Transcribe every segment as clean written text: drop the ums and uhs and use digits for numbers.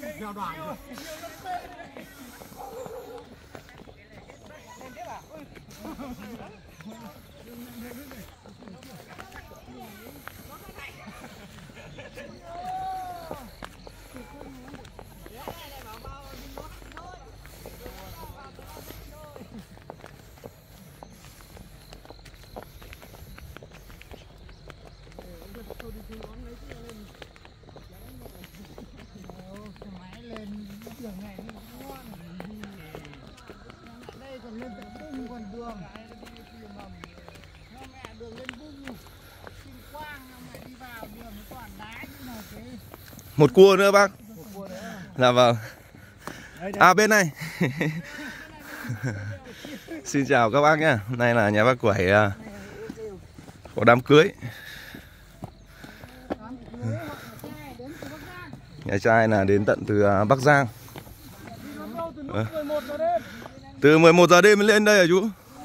Một cua nữa bác. Dạ vâng. À bên này. Xin chào các bác nhé. Hôm nay là nhà bác Quẩy có đám cưới. Nhà trai là đến tận từ Bắc Giang. Từ 11 giờ đêm mới lên đây hả chú?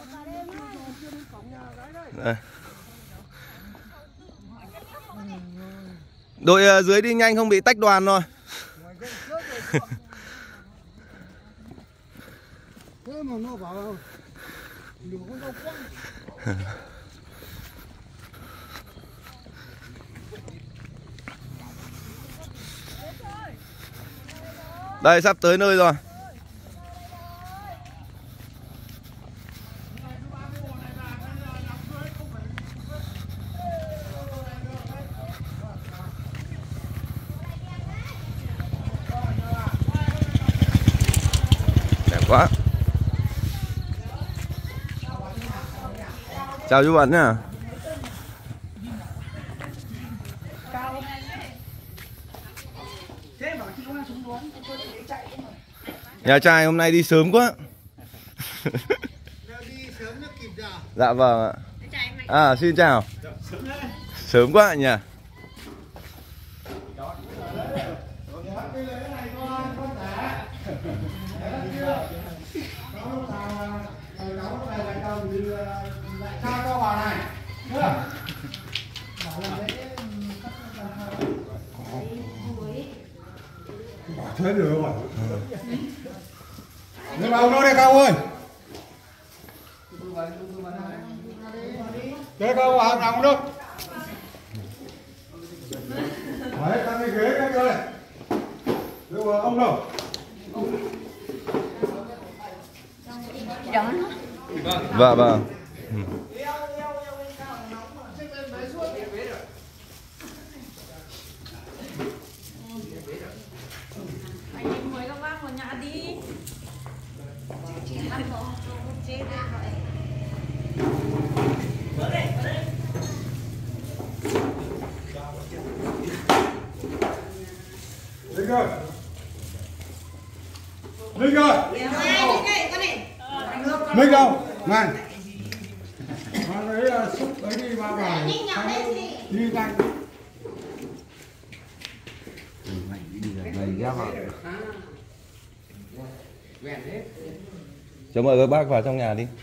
Đây. Đội dưới đi nhanh không bị tách đoàn rồi. Đây sắp tới nơi rồi. Đẹp quá. Chào chú Bẩn nhá. Nhà trai hôm nay đi sớm quá. Dạ vâng ạ. À xin chào. Sớm quá nhỉ. Thế được rồi. Nhưng mà ông nói đây cao ơi. Thế cao hàng nào cũng được. Đấy, tăng cái ghế các ơi. Được rồi, ông đâu? Vâng vâng. Mời các bác vào nhà đi. Linh ơi. Linh ơi. Linh đâu? Này. Mang lấy xúc ấy đi ba vào. Đi nhanh. Cho mời các bác vào trong nhà đi.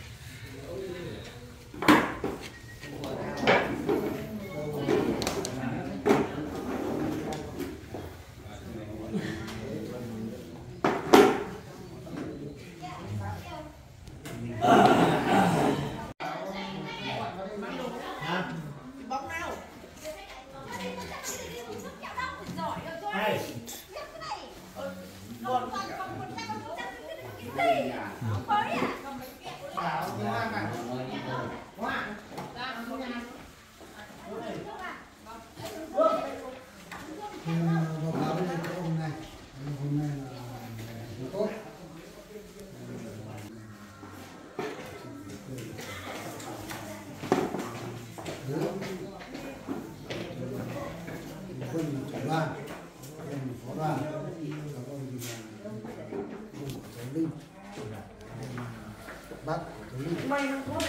Bác may nó có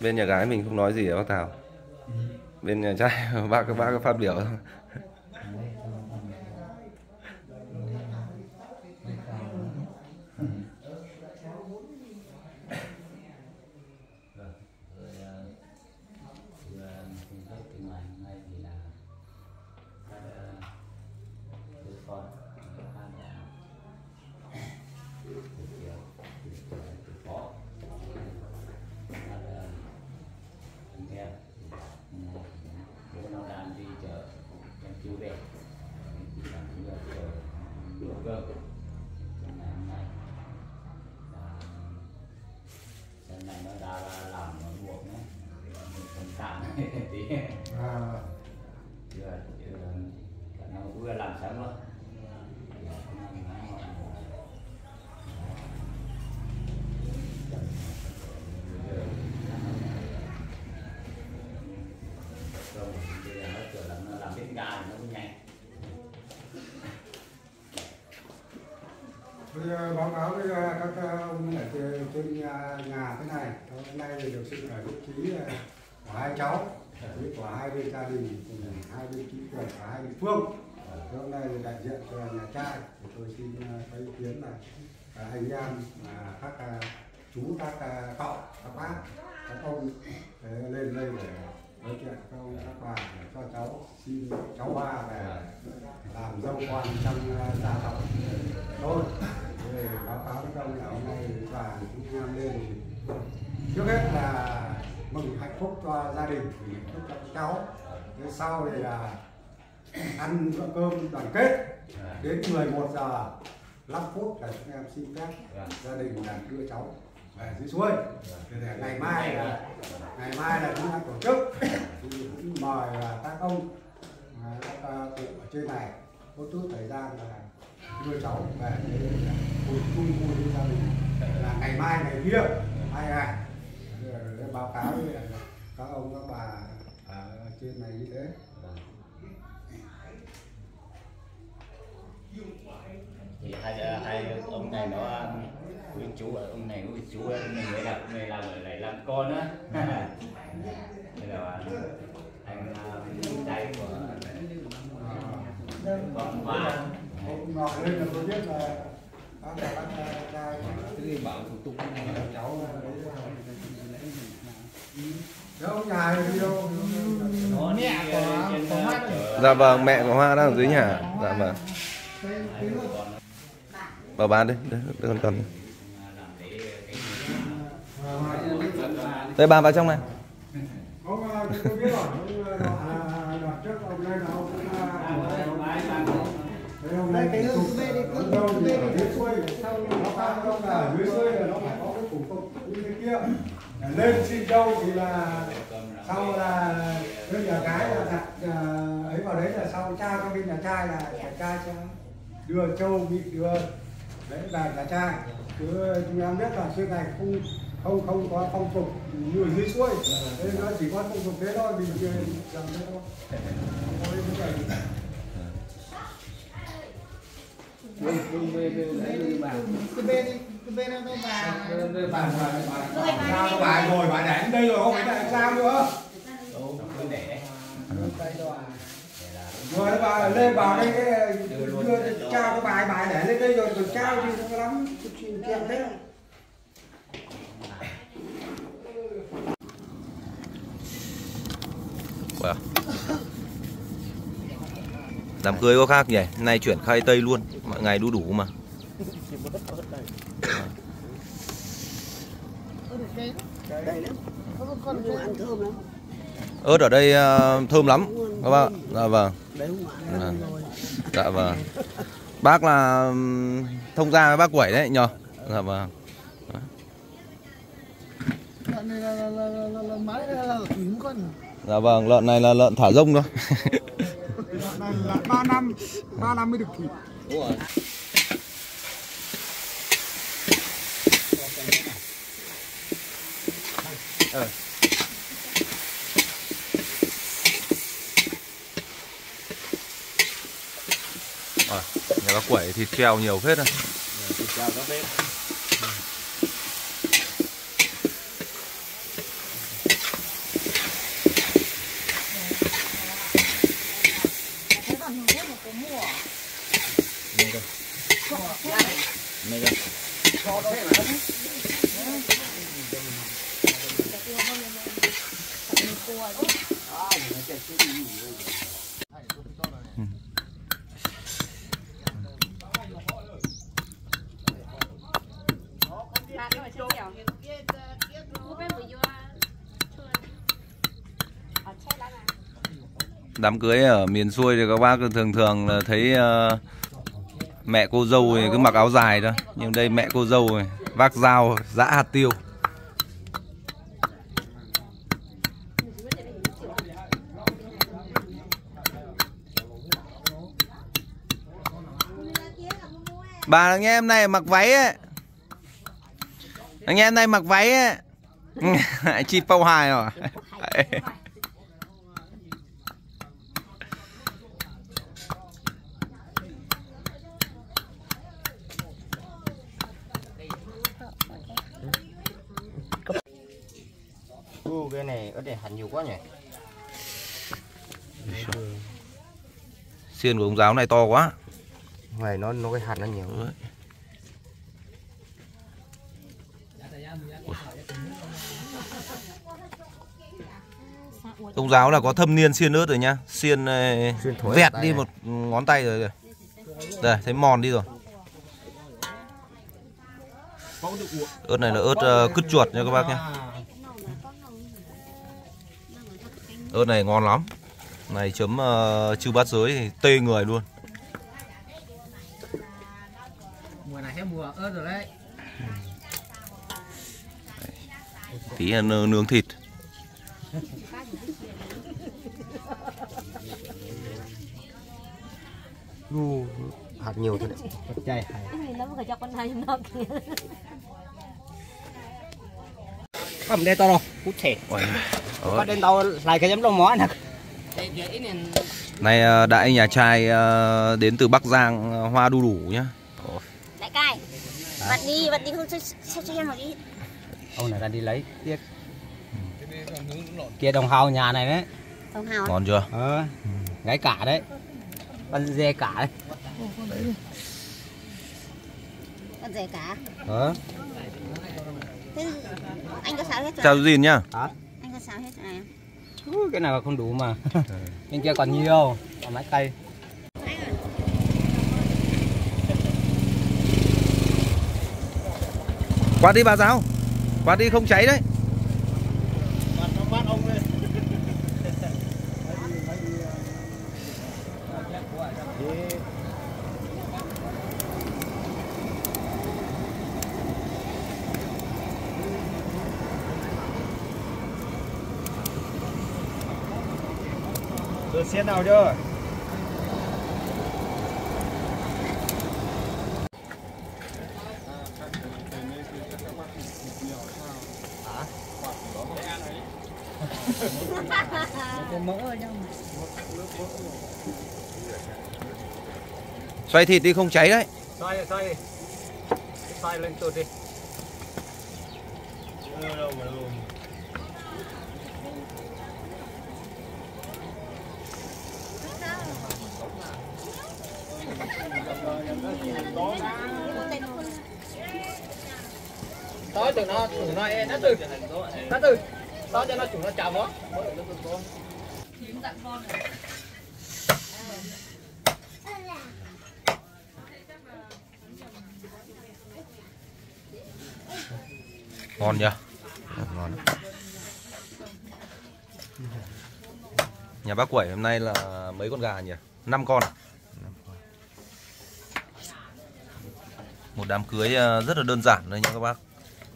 Bên nhà gái mình không nói gì hả bác Thảo? Bên nhà trai bác có phát biểu không? vừa làm sẵn luôn. Làm đến ga nó cũng nhanh. Bây giờ báo cáo với các ông ở trên nhà thế này, hôm nay thì được sự nhất trí của hai cháu, của hai bên gia đình, hai bên chính quyền, cả hai địa phương. Hôm nay thì đại diện cho nhà trai, thì tôi xin có ý kiến là anh em, các chú, các cậu, các bác, các ông lên đây để nói chuyện các ông, các bà để cho cháu xin cháu ba về làm dâu con trong gia tộc thôi. Để báo cáo với các ông là hôm nay và chúng em lên trước hết là mừng hạnh phúc cho gia đình, hạnh phúc cho cháu. Thế sau thì là ăn bữa cơm đoàn kết đến 11 giờ 5 phút là chúng em xin phép gia đình là đưa cháu về dưới suối. Để ngày mai là chúng em tổ chức thì cũng mời các ông, các cụ ở trên này có chút thời gian là đưa cháu về để chung vui với gia đình là ngày mai ngày kia 2 ngày để báo cáo với các ông các bà ở trên này như thế. Thì hai ông này nó quý chú ở ông này quý chú người làm lại làm con á. Đây là anh trai của con Hoa. Ông ngồi lên là tôi biết là bác trai cái bảo thủ tục này là cháu đấy ông nhà đi đâu? Dạ vâng, mẹ của Hoa đang ở dưới nhà. Dạ vâng. Bảo bán đi, đây con cầm. Đây bà vào trong này. Ông tôi biết rồi, đoạn trước ông đây là ông hôm nay cái cục đâu thì ở dưới xuôi, nó cao đâu là ở dưới xuôi là nó phải có cái cục như thế kia. Lên xin dâu thì là sau là bên nhà gái là đặt ấy vào đấy là sau trao cho bên nhà trai là nhà trai sẽ đưa châu bị đưa đấy là nhà trai. Chứ chúng em biết là xưa này không có phong tục như ở dưới xuôi, nên nó chỉ có phong tục thế thôi, mình làm thế thôi. Bà ngồi bà để đây rồi không phải tại sao nữa. Rồi bà lên vào đây đưa trao cho bà để lên đây rồi còn trao thì nó lắm chuyện thế. Wow. Đám cưới có khác nhỉ, nay chuyển khai Tây luôn, mọi ngày đu đủ mà. Ớt ở đây thơm lắm các bác. Dạ vâng. Dạ vâng. Bác là thông gia với bác Quẩy đấy nhờ. Dạ vâng. Dạ vâng, lợn này là lợn thả rông thôi. Lợn này là 3 năm mới được thịt. Đúng rồi. Nhà bác Quẩy thịt treo nhiều phết rồi. Thịt treo rất phết. Đám cưới ở miền xuôi thì các bác thường thường là thấy mẹ cô dâu thì cứ mặc áo dài thôi, nhưng đây mẹ cô dâu này, vác dao giã hạt tiêu. Bà anh em này mặc váy ấy, anh em này mặc váy ấy. Chi Pau hài rồi. Cái này ở đây hành nhiều quá nhỉ. Xiên của ông giáo này to quá. Ngoài nó cái hạt nó nhiều. Ông giáo là có thâm niên xiên ớt rồi nhá. Xiên vẹt đi này. một ngón tay rồi kìa. Đây, thấy mòn đi rồi. Ớt này là ớt cứt chuột nha các bác nhé. Ớt này ngon lắm. Này chấm chư bát giới thì tê người luôn. Mùa này hết mùa ớt rồi đấy. Tí nướng thịt. Hạt nhiều thôi đấy. Chay. Cầm đây to rồi, cút thể. Bắt đến đâu lại cái giấm lông mó nè. Này đại nhà trai đến từ Bắc Giang, Hoa Đu Đủ nhá. Đại cai, bạn đi không cho em một ít. Ông này ra đi lấy tiếc. Kia đồng hào nhà này đấy. Đồng hào. Ngon chưa? Gái cả đấy. Con dê cả đấy. Con dê cả. Thế anh có xào hết rồi. Chào Dìn nhá. Hả? Anh có xào hết rồi này. Cái nào không đủ mà. Bên kia còn nhiều. Còn mấy cây. Quạt đi bà giáo. Quạt đi không cháy đấy. Được xiên nào chưa? Xoay thịt đi không cháy đấy. Xoay lên tụt đi. Tối tụi nó từ tối cho nó chúng nó chào nó. Ngon nhá. Ngon. Nhà bác Quẩy hôm nay là mấy con gà nhỉ? 5 con. Một đám cưới rất là đơn giản thôi nha các bác.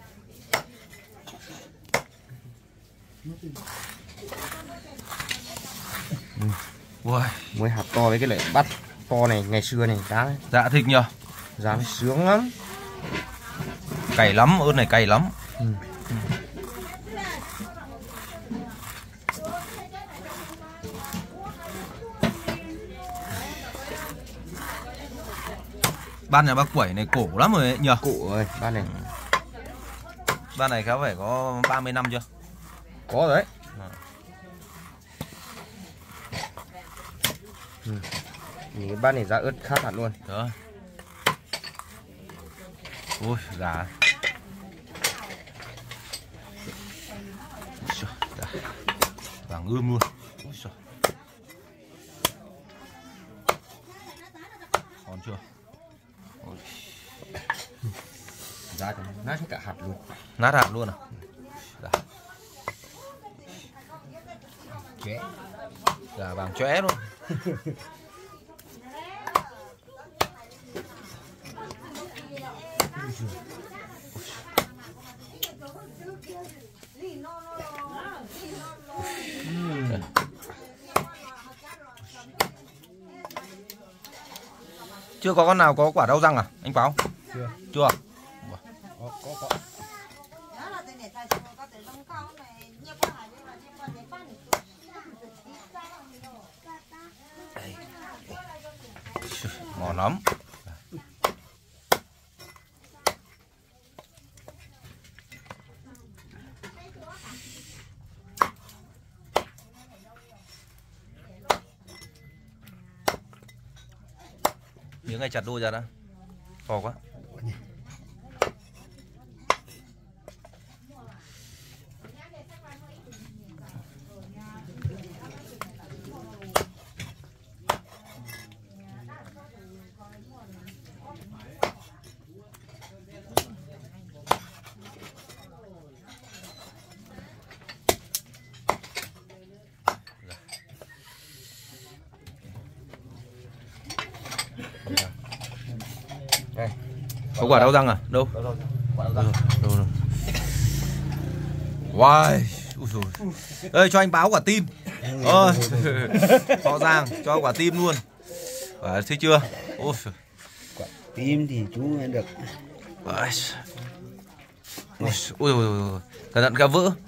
Ui, Mới hạt to với cái lại bắt to này ngày xưa này cá dạ thịt nhờ. giá sướng lắm. Cay lắm, ớt này cay lắm. Ban nhà bác Quẩy này cổ lắm rồi ấy, nhờ. Cụ ơi, ban này Ban này khéo phải có 30 năm chưa? có rồi đấy. Nhìn cái ban này giá ớt khác hẳn luôn. Đó. Ui, gà. Vàng ươm luôn. Ui giời. Còn chưa? Ôi. Giá thì nát hết cả hạt luôn. Nát hạt luôn à? Dạ. Chóe. Gà vàng chóe luôn. Chưa có con nào có quả đau răng à anh Báo? Chưa. Chưa. Có. Ngon lắm. Miếng này chặt đôi ra đã. To quá. Đây. Có quả đau răng à? Đâu? Quả đau răng. Đâu. Wow. Ui dồi. Ơi cho anh Báo quả tim. Ôi. Rõ ràng cho quả tim luôn. Thấy chưa? Ôi. Quả tim thì chú nghe được. Ui ôi. Cẩn thận cả vỡ.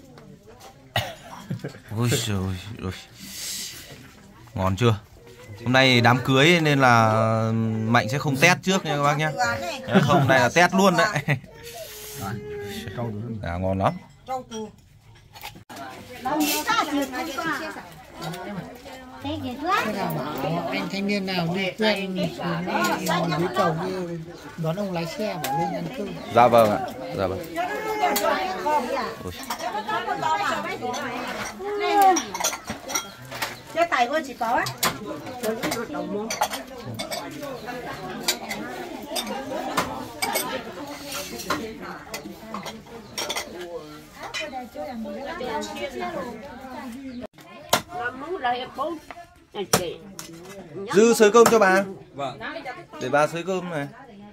Ôi trời ơi. Ngon chưa? Hôm nay đám cưới nên là Mạnh sẽ không test trước nha các bác nhé. Không, này là test luôn đấy. À, ngon lắm. Anh thanh niên nào đi quen với chồng đi đón ông lái xe bảo lên ăn cơm. Dạ vâng ạ. Dạ vâng. Cho tay của chị có á. Dư xới cơm cho bà. Vâng. Để bà xới cơm này.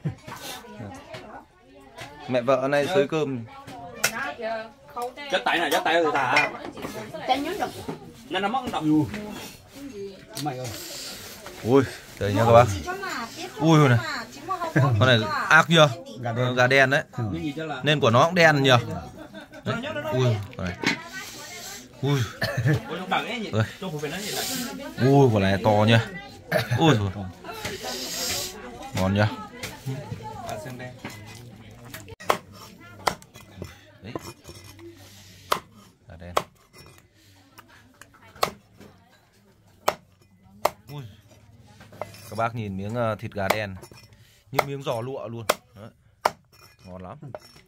Mẹ vợ này xới cơm. Chắc tay rồi ta. Nên nó mất độc. Mày ơi. Ui, đây nha các bác. Ui này. Con này ác chưa? Gà đen đấy. Nên của nó cũng đen nhờ. Ui, con này. Ui. Ui, quả này to nha. Ui rồi. Ngon nhá. Đấy. Gà đen. Ui. Các bác nhìn miếng thịt gà đen như miếng giò lụa luôn. Đấy. Ngon lắm.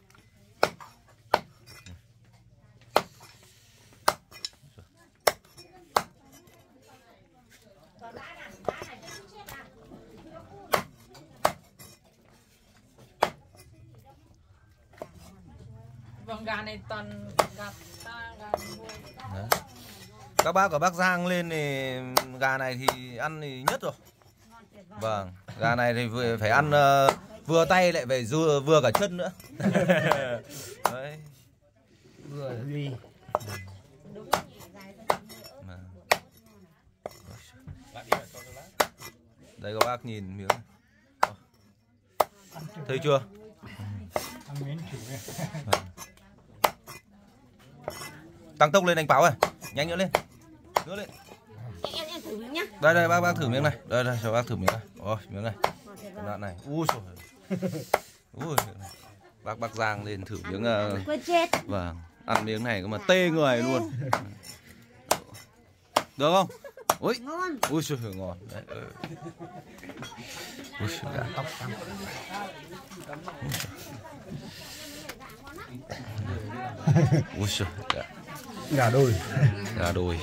Vâng, gà này toàn gà ta, gà nuôi. Đấy. Các bác ở Bắc Giang lên thì gà này thì ăn thì nhất rồi. Vâng, gà này thì phải ăn vừa tay lại phải vừa cả chân nữa. Đấy. Vừa đi. Đây các bác nhìn miếng này. Thấy chưa? Tăng tốc lên anh Báo ơi, nhanh nữa lên. Nữa lên. Em thử miếng nhá. Đây bác thử miếng này. Đây cho bác thử miếng này. Ôi, miếng này. Đoạn này. Ui trời. Ui này. Bác Giang lên thử miếng vâng, ăn miếng này mà tê người luôn. Được không? Ôi, Ngon. ui trời ngon. Đấy, ui trời gà. Ui trời gà. Gà đồi. Gà đồi.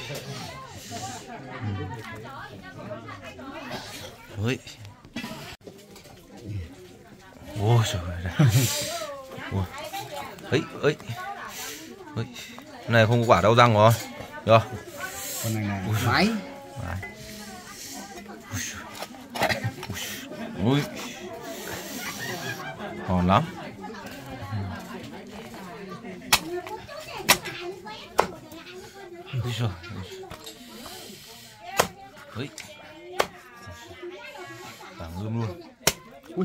Ui. Ôi trời ơi. Ui. Ấy, ấy. Ấy. Này không có quả đau răng rồi. Được. Con này là máy. Ui. Ngon lắm. Ui giời. Ui. Vàng ươm luôn. Ui.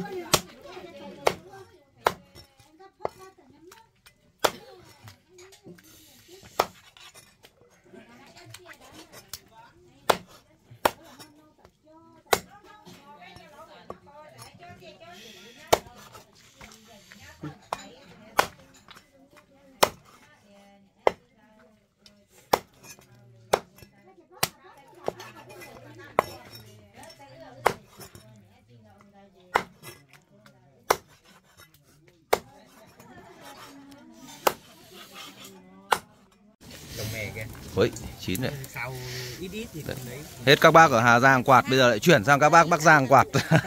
Ui, chín này. Hết các bác ở Hà Giang quạt, bây giờ lại chuyển sang các bác Bắc Giang quạt.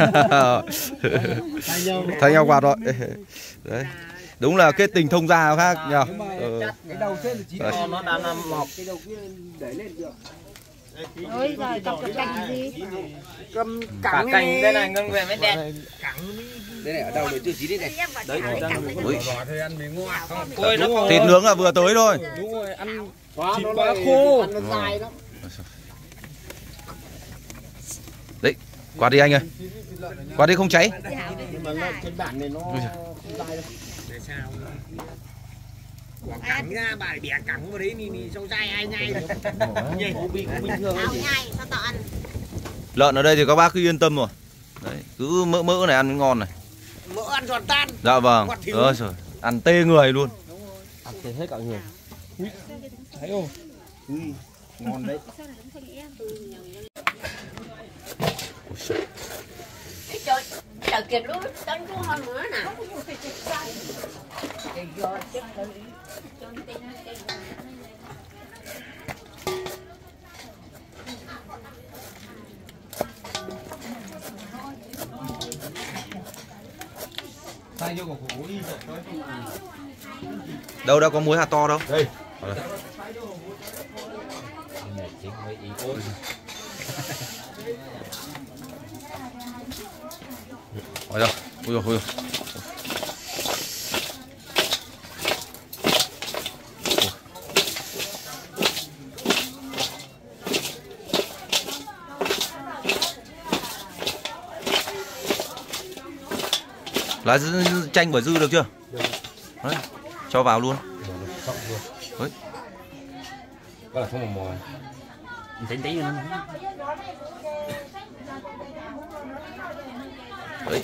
Thay nhau quạt rồi. Đấy. Đúng là kết tình thông gia khác nhờ. Cái đầu trên là chín con nó đang nằm mọc, cái đầu kia đẩy lên được. Ôi giời, cầm cái cành gì? Cầm Cả cẳng cành đây này ngân về mới đẹp. đây này ở đâu để chưa chín đấy này. Đấy, Ui. Ôi nó Thịt nướng là vừa tới thôi. đúng rồi, ăn thịt quá khô, ăn nó dài lắm. Đấy, quạt đi anh ơi. Quạt đi không cháy. Nhưng mà nó trên bản này nó không dài đâu. Để sao? Quả cẳng ra bà bẻ cẳng vào đấy thì xong dai ai nhai được. Nhai cũng bình thường ao gì. nhai, sao tao ăn? Lợn ở đây thì các bác cứ yên tâm rồi. Đấy, cứ mỡ này ăn mới ngon này. Mỡ ăn giòn tan. Dạ vâng. Ôi trời, ăn tê người luôn. Ăn tê hết cả người. Thấy không? Ngon đấy. Trời kìa luôn, tấn cũng ngon nữa nè. Đâu đâu có muối hạt to đâu. Đây. Ôi giời, ôi giời, ôi giời. Lá chanh quả dư được chưa? Đấy, cho vào luôn. Đấy. Có là không mò. Tí tí nữa. Đấy.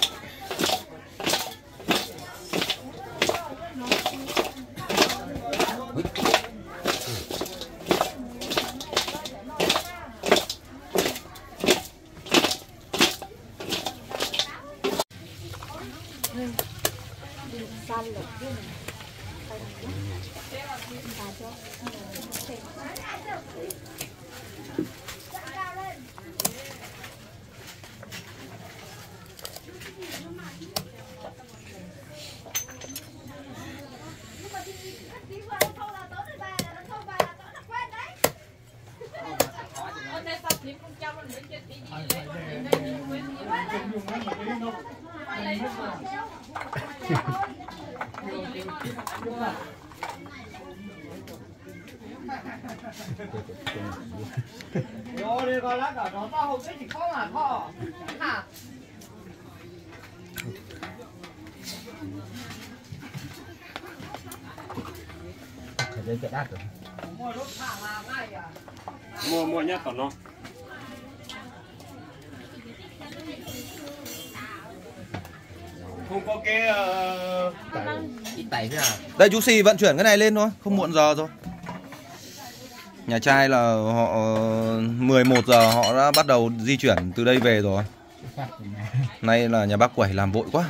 Rồi đi coi lát đó tao không biết thì khó mà khó. Hả? Cái chạy đắt rồi. Mua nhá còn nó. Không có cái Đây chú Xì vận chuyển cái này lên thôi, không muộn giờ rồi. Nhà trai là họ 11 giờ họ đã bắt đầu di chuyển từ đây về rồi. Nay là nhà bác Quẩy làm vội quá.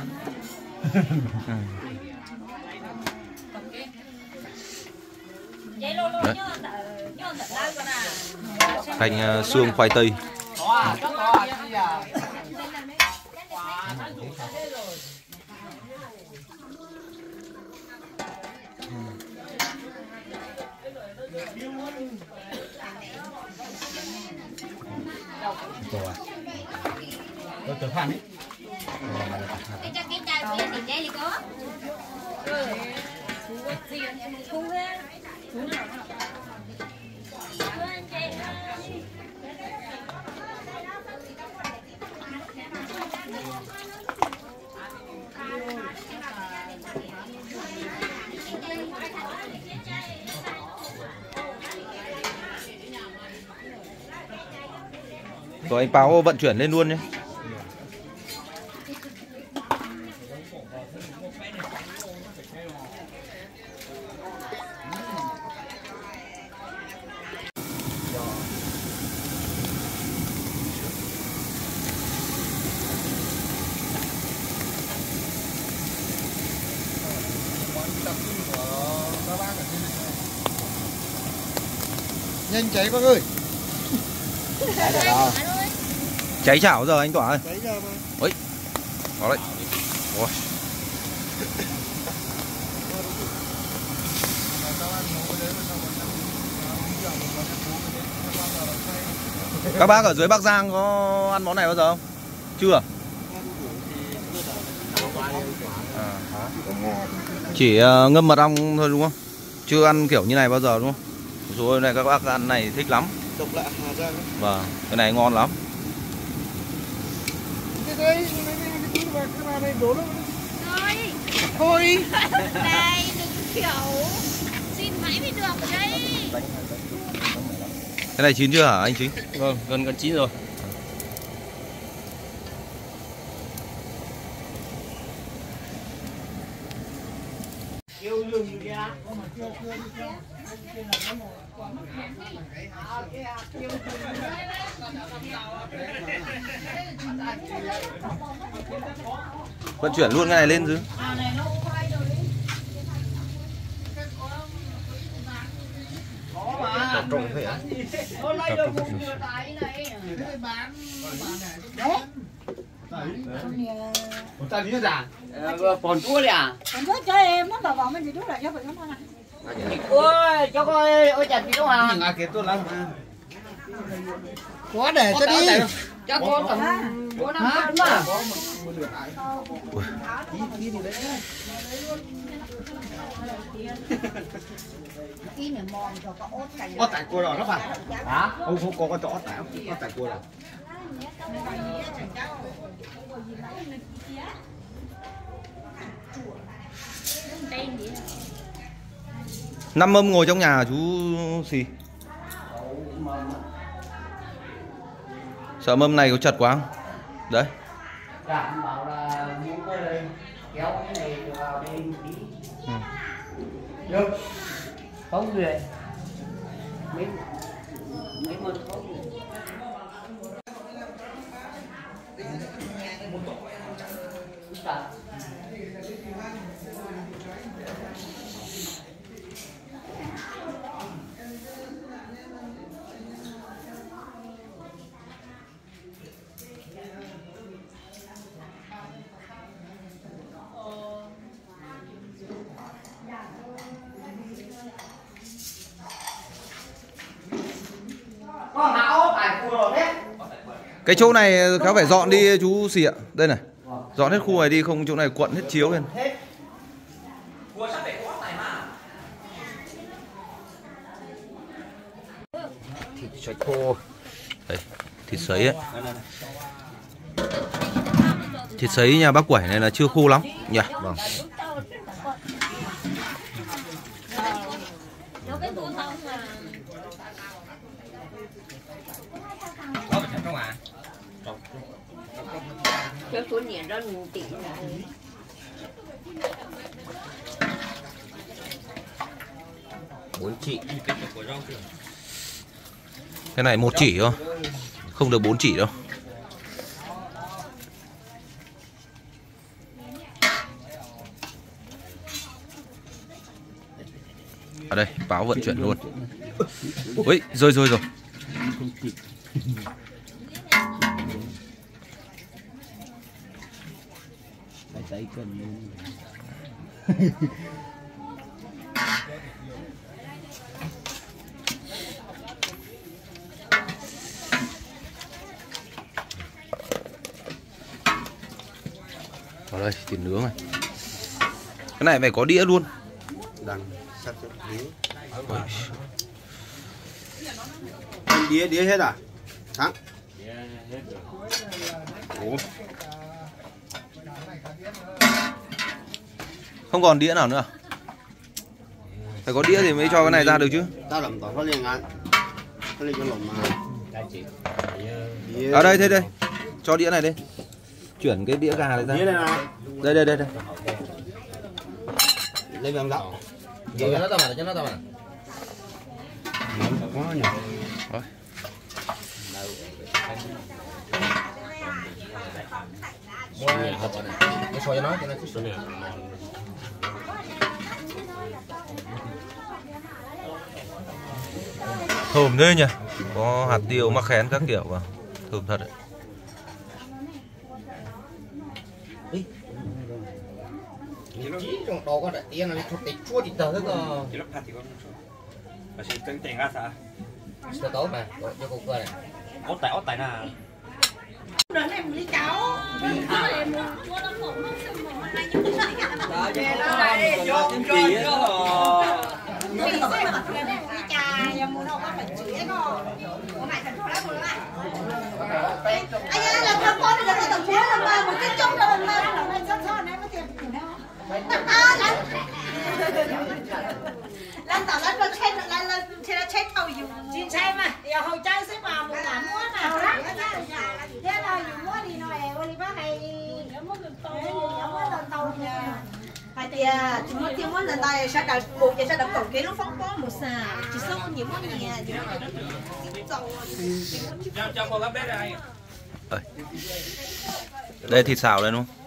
Canh xương khoai tây. Tôi tự khoan ấy. Cái chai của em thì chai gì có. Rồi anh Báo vận chuyển lên luôn nhé. Nhanh cháy bác ơi. Cháy chảo giờ anh Tỏa ơi. Cháy giờ mà. Ôi. Có đấy. Ôi. Các bác ở dưới Bắc Giang có ăn món này bao giờ không? Chưa? Chỉ ngâm mật ong thôi đúng không? Chưa ăn kiểu như này bao giờ đúng không? Rồi này các bác ăn này thích lắm. Độc lạ Hà Giang. Vâng, cái này ngon lắm. Cái đấy, cái bà này đổ nó. Thôi. Đây, đừng kiểu xin mãi mới được ở đây. Cái này chín chưa hả anh Chính? Vâng, gần chín rồi. Vận chuyển luôn cái này lên chứ. Trồng thế à? Ta đi ra. Còn chúa đi à? Còn chúa cho em nó bảo mình thì chú là cho phải nó này. Ôi, cho coi ôi chặt gì đâu à? Nhưng ai kể tôi lắm mà. Có để cho đi. Cho con tầm 4-5 cân mà. Cái này mòn rồi có ốt cành. Ốt tại cua rồi đó phải. Hả? Không có cho ốt tại không? Ốt tại cua rồi. Năm mâm ngồi trong nhà chú xì. Sợ mâm này có chật quá không? Đấy. Cảm bảo là muốn tới đây kéo cái này vào đây một tí. Được. Không người. Mấy môn không người. Cái chỗ này khéo phải dọn đi chú xì ạ. Đây này. Dọn hết khu này đi, không chỗ này quận hết chiếu lên. Thịt sấy khô. Đây, thịt sấy ấy. Thịt sấy nhà bác Quẩy này là chưa khô lắm nhỉ? Vâng. Cho xuống nhẹ ra một tí là Bốn chị. Cái này 1 chỉ thôi, không được 4 chỉ đâu. Ở đây báo vận chuyển luôn. Ui, rơi rồi. Tay cần luôn. Ở đây thịt nướng này. Cái này phải có đĩa luôn. Đang sắp xếp đĩa. Đĩa hết à? Thắng. Ủa. Không còn đĩa nào nữa. Phải có đĩa thì mới cho cái này ra được chứ. Tao làm tao có liền ăn. Có liền cho lộn mà. Ở đây thế đây. Cho đĩa này đi. Chuyển cái đĩa gà này ra. Đĩa này nào. Đây. Lấy làm gạo. Cho nó tao mà. Quá nhỉ. Rồi. Cái xôi cho nó cứ sôi nè. Thơm thế nhỉ. Có hạt tiêu, mắc khén các kiểu vào. Thơm thật đấy. Trong đó có đại tiên là thuộc tịch chua thì tờ thế cơ. Chỉ lúc thì con. Mà xin tính tiền ra sao? Cho tốt mà, cho cô cơ này. Ốt tại nào. Đến em đi cháu. Em chua lắm một lúc xong rồi hôm nay chúng tôi đi cả nó về nó đây cho. Vì sao mà em đi trà giờ muốn đâu có phải chửi con. Hôm nay thành phố đó luôn á. Anh làm thằng con bây giờ tổng số là một cái chung rồi là này sao này có tiền của nó. Lan tao lan trên chết thầu dùng chín xe mà giờ hồi chơi sẽ mà một làm mua nào đó thế là dùng mua đi nói đi bác này giống lần tàu hay thì chúng nó tiêu món lần tay sẽ đặt buộc sẽ đặt cổng kế nó phóng có một xà chỉ số nhiều món nhẹ Cho con gấp bếp đây. Đây thịt xào đây đúng không?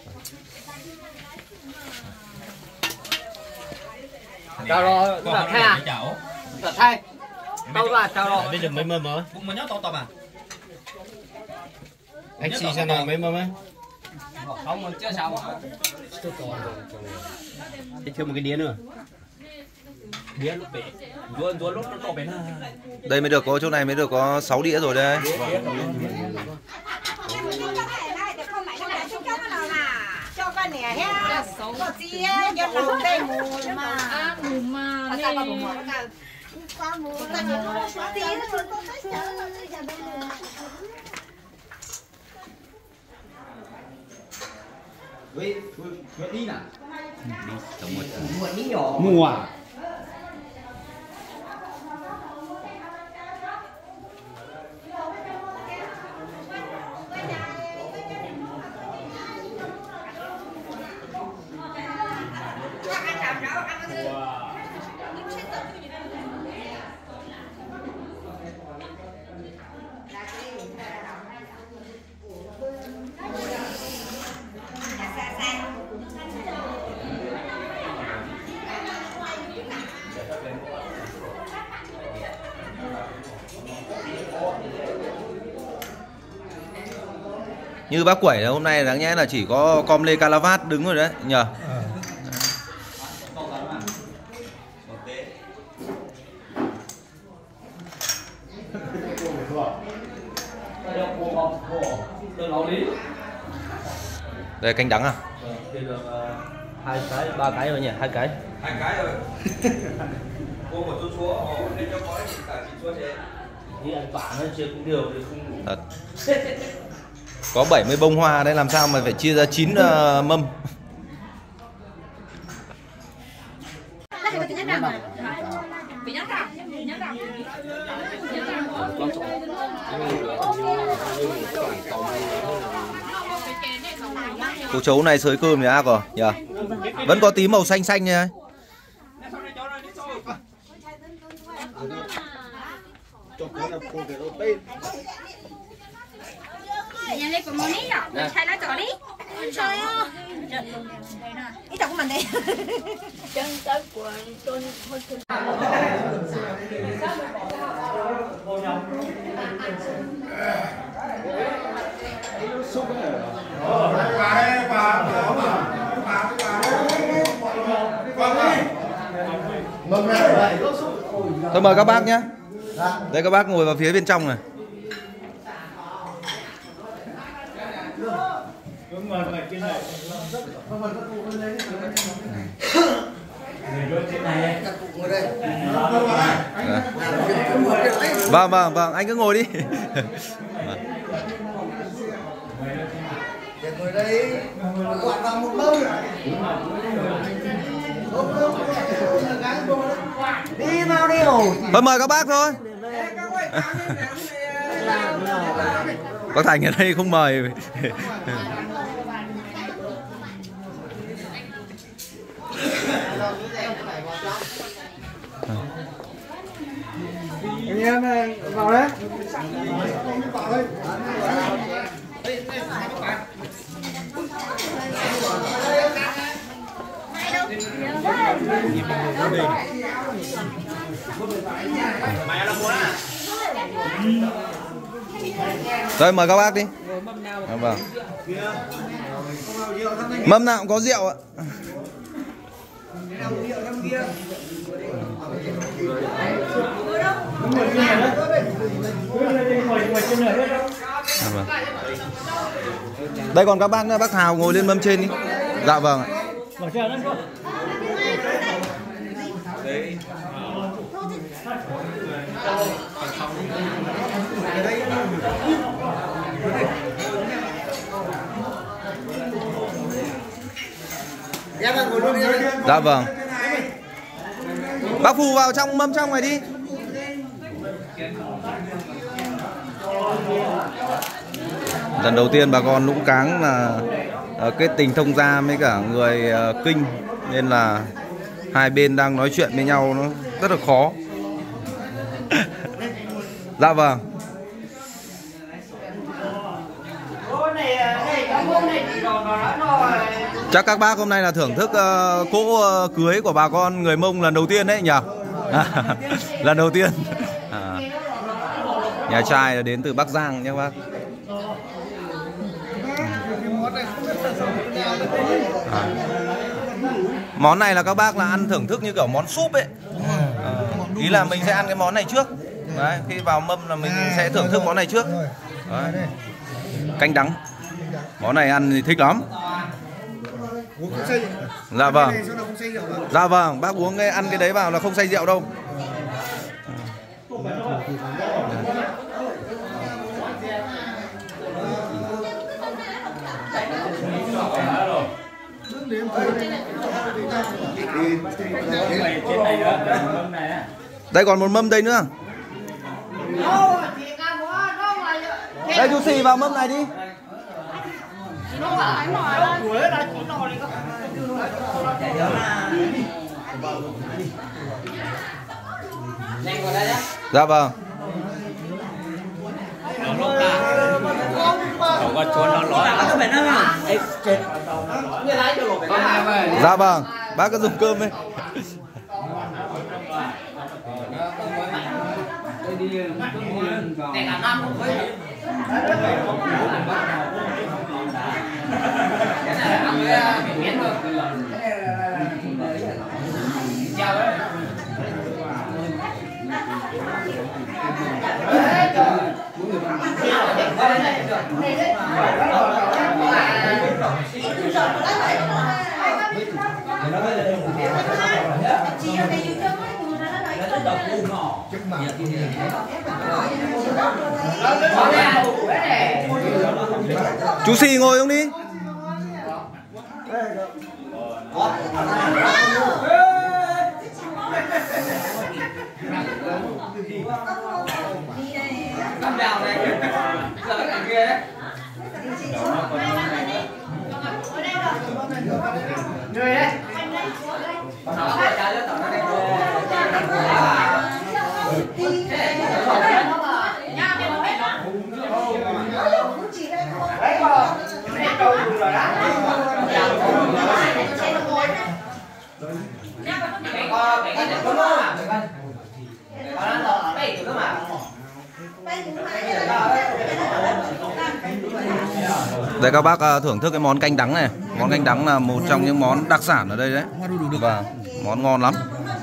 Chào rồi, là thay à? Là thay. Tao là chào rồi. Bây giờ mới mơ mới. Cũng mới nhớ to mà. Anh xì xem nào mới mơ mới. Không mà chưa sao mà. Thế thêm một cái đĩa nữa. Đĩa lúc bể. Rùa lúc nó to bể ha. Đây mới được có chỗ này mới được có 6 đĩa rồi đây. cho con nè ha có gì cho nó đây mù mà mù mà sao mà mù mà con mù ta chỉ có số tiền thôi con thấy sợ Vậy đi nào. Mùa. Như bác Quẩy hôm nay đáng nhẽ là chỉ có Com Lê Calavat đứng rồi đấy nhờ. Đây canh đắng à? Được 2 cái, 3 cái rồi nhỉ? 2 cái. 2 cái rồi. Cô một chút chúa nên cho có cả chị chúa thế. Đi ăn quả nó chưa cũng điều thì không. Thật. Có 70 bông hoa đây làm sao mà phải chia ra 9 mâm. Cô chấu này sới cơm thì ác rồi nhờ. Vẫn có tí màu xanh xanh nha. Nhà lấy của món ní rồi, thay lá trò đi. Trời ơi. Ý chồng của mình đi. Chân tới của tôi thôi thôi. Tôi mời các bác nhé. Đây các bác ngồi vào phía bên trong này. Vâng, anh cứ ngồi đi. Ngồi đây, quạt vào một mông. Đi vào đi ổ. Thôi mời các bác thôi. Bác Thành ở đây không mời. Anh em vào đấy. Rồi mời các bác đi. Vâng. Mâm nào cũng có rượu ạ. Đây còn các bác nữa, bác Hào ngồi lên mâm trên đi. Dạ vâng ạ. Dạ vâng. Bác Phù vào trong mâm trong này đi. Lần đầu tiên bà con Lũng Cáng là kết tình thông gia với cả người Kinh, nên là hai bên đang nói chuyện với nhau nó rất là khó. Dạ vâng. Chắc các bác hôm nay là thưởng thức cỗ cưới của bà con người Mông lần đầu tiên đấy nhỉ? Lần đầu tiên. Nhà trai là đến từ Bắc Giang nhé bác. Món này là các bác là ăn thưởng thức như kiểu món súp ấy. Ý là mình sẽ ăn cái món này trước. Đấy, khi vào mâm là mình sẽ thưởng thức món này trước. Đấy. Canh đắng. Món này ăn thì thích lắm. Dạ vâng. Dạ vâng, bác uống cái ăn cái đấy vào là không say rượu đâu. Đây còn một mâm đây nữa. Đây chú xì vào mâm này đi. Dạ vâng. Dạ vâng, bác cứ dùng cơm đi. Chú xì ngồi không đi. Người đấy. Đây các bác thưởng thức cái món canh đắng này. Món canh đắng là một trong những món đặc sản ở đây đấy. Vâng, món ngon lắm.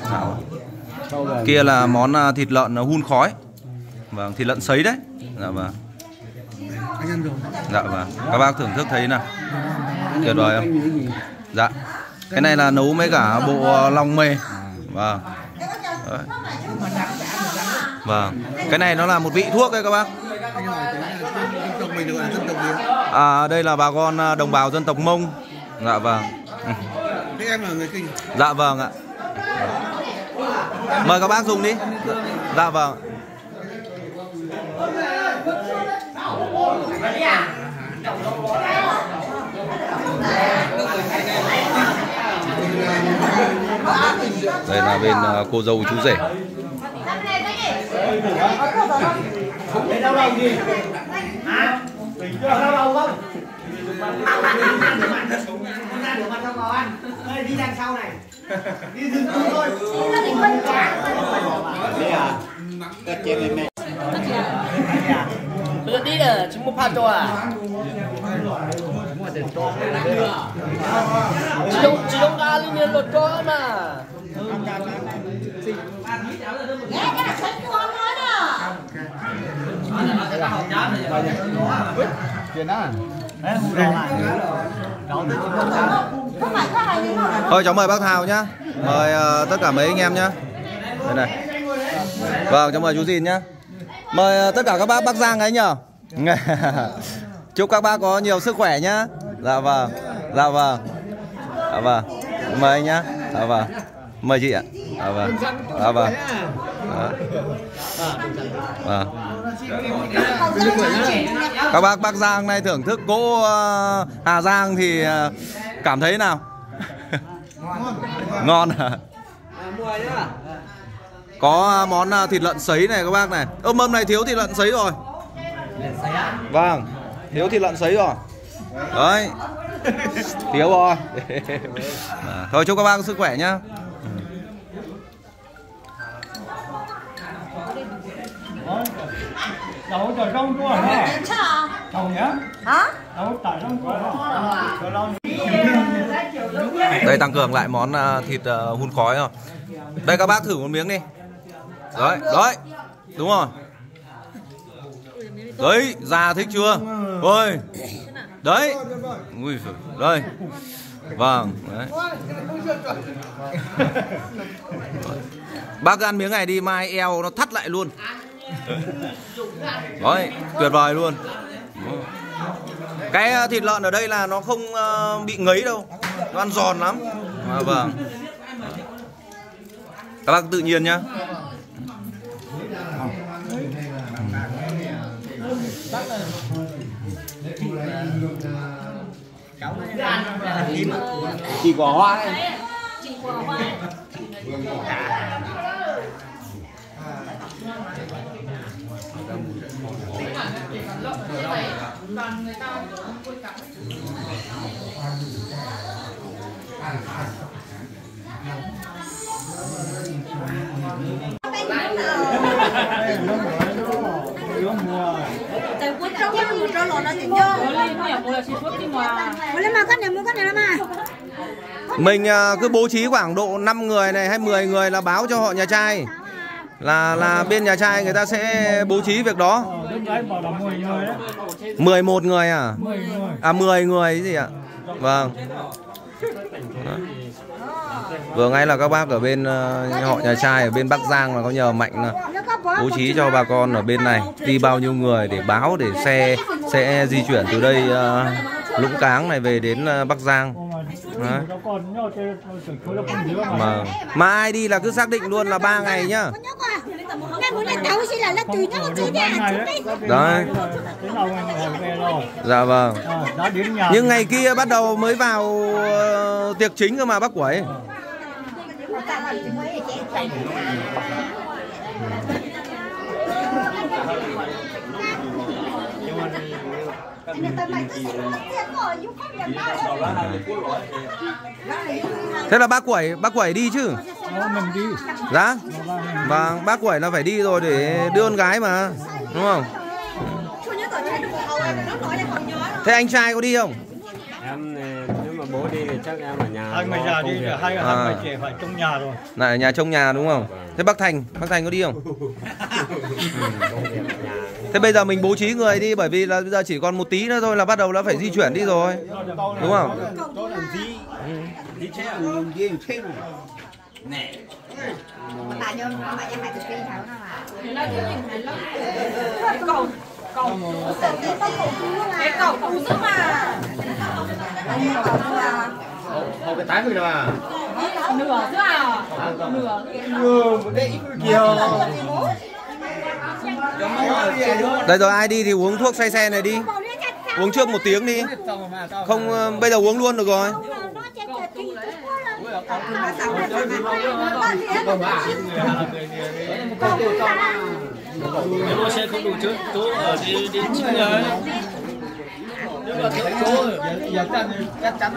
Kia là món thịt lợn hun khói. Vâng, thịt lợn sấy đấy. Dạ vâng. Dạ vâng. Các bác thưởng thức thấy nào. Tuyệt vời không? Dạ. Cái này là nấu với cả bộ lòng mề. Vâng. Đấy. Vâng. Cái này nó là một vị thuốc đấy các bác. Đây là bà con đồng bào dân tộc Mông. Dạ vâng. Thế em là người Kinh? Dạ vâng ạ. Mời các bác dùng đi. Dạ vâng. Đây là bên cô dâu chú rể. Để đau đầu gì? Hả? Đau đầu không? Ra rửa mặt không vào ăn. Đây đi đằng sau này. Đi dừng thôi. Đây à? Cất trên lên mẹ. Bây giờ đi là chúng một pha cho à? Chị đông ca lên nhiên luật cho mà. Cái là sách con nói đó. Thôi cháu mời bác Thảo nhá. Mời tất cả mấy anh em nhá. Đây này. Vâng, cháu mời chú Dìn nhá. Mời tất cả các bác Giang ấy nhở. Chúc các bác có nhiều sức khỏe nhá. Dạ vâng. Dạ vâng. Dạ vâng. Mời anh nhá. Dạ vâng. Mời chị ạ. Dạ vâng. Dạ vâng. Vâng. Các bác Giang này thưởng thức cỗ Hà Giang thì cảm thấy nào? Ngon à? Có món thịt lợn sấy này các bác này. Mâm này thiếu thịt lợn sấy rồi. Vâng, thiếu thịt lợn sấy rồi. Đấy. Thiếu rồi. Thôi chúc các bác sức khỏe nhá. Đậu trời rong của hả? Đậu nhá. Hả? Đậu trời rong của Đây tăng cường lại món thịt hun khói rồi. Đây các bác thử một miếng đi. Đấy, đấy. Đúng rồi. Đấy, già thích chưa? Ôi. Đấy. Ui giời, đây. Vâng, đấy. Bác ăn miếng này đi, mai eo nó thắt lại luôn. Đấy, tuyệt vời luôn. Cái thịt lợn ở đây là nó không bị ngấy đâu. Nó ăn giòn lắm. Vâng. Các bác tự nhiên nhá. Chỉ có hoa ấy. Từ cuối trong cái một trâu lợn nó tỉnh vô. Lấy mà mua cái này là mà. Mình cứ bố trí khoảng độ 5 người này hay 10 người là báo cho họ nhà trai. Là bên nhà trai người ta sẽ bố trí việc đó. 11 người à? 10 người cái gì ạ? Vâng. Vừa ngay là các bác ở bên họ nhà trai ở bên Bắc Giang là có nhờ Mạnh bố trí cho bà con ở bên này đi bao nhiêu người để báo để xe sẽ di chuyển từ đây Lũng Cáng này về đến Bắc Giang. Mà ai đi là cứ xác định luôn là 3 ngày nhá. Đấy. Dạ vâng. Nhưng ngày kia bắt đầu mới vào tiệc chính cơ mà bác Quẩy. Thế là bác Quẩy đi chứ? Mình đi. Dạ. Vâng, bác Quẩy là phải đi rồi để đưa con gái mà, đúng không? Thế anh trai có đi không? Em nếu mà bố đi thì chắc em ở nhà. Anh bây giờ đi thì hai người chị phải trong nhà rồi. Lại ở nhà trông nhà đúng không? Thế bác Thành có đi không? Thế bây giờ mình bố trí người đi, bởi vì là bây giờ chỉ còn một tí nữa thôi là bắt đầu là phải di chuyển đi rồi, đúng không? Một cái tái người nào à? Nửa chứ à? Nửa một đấy nhiều. Đây rồi, ai đi thì uống thuốc say xe này đi. Uống trước 1 tiếng đi. Không bây giờ uống luôn được rồi. Nếu mà xe không đủ chỗ ở thì đến 9 người. Nếu mà thiếu chỗ chắc chắn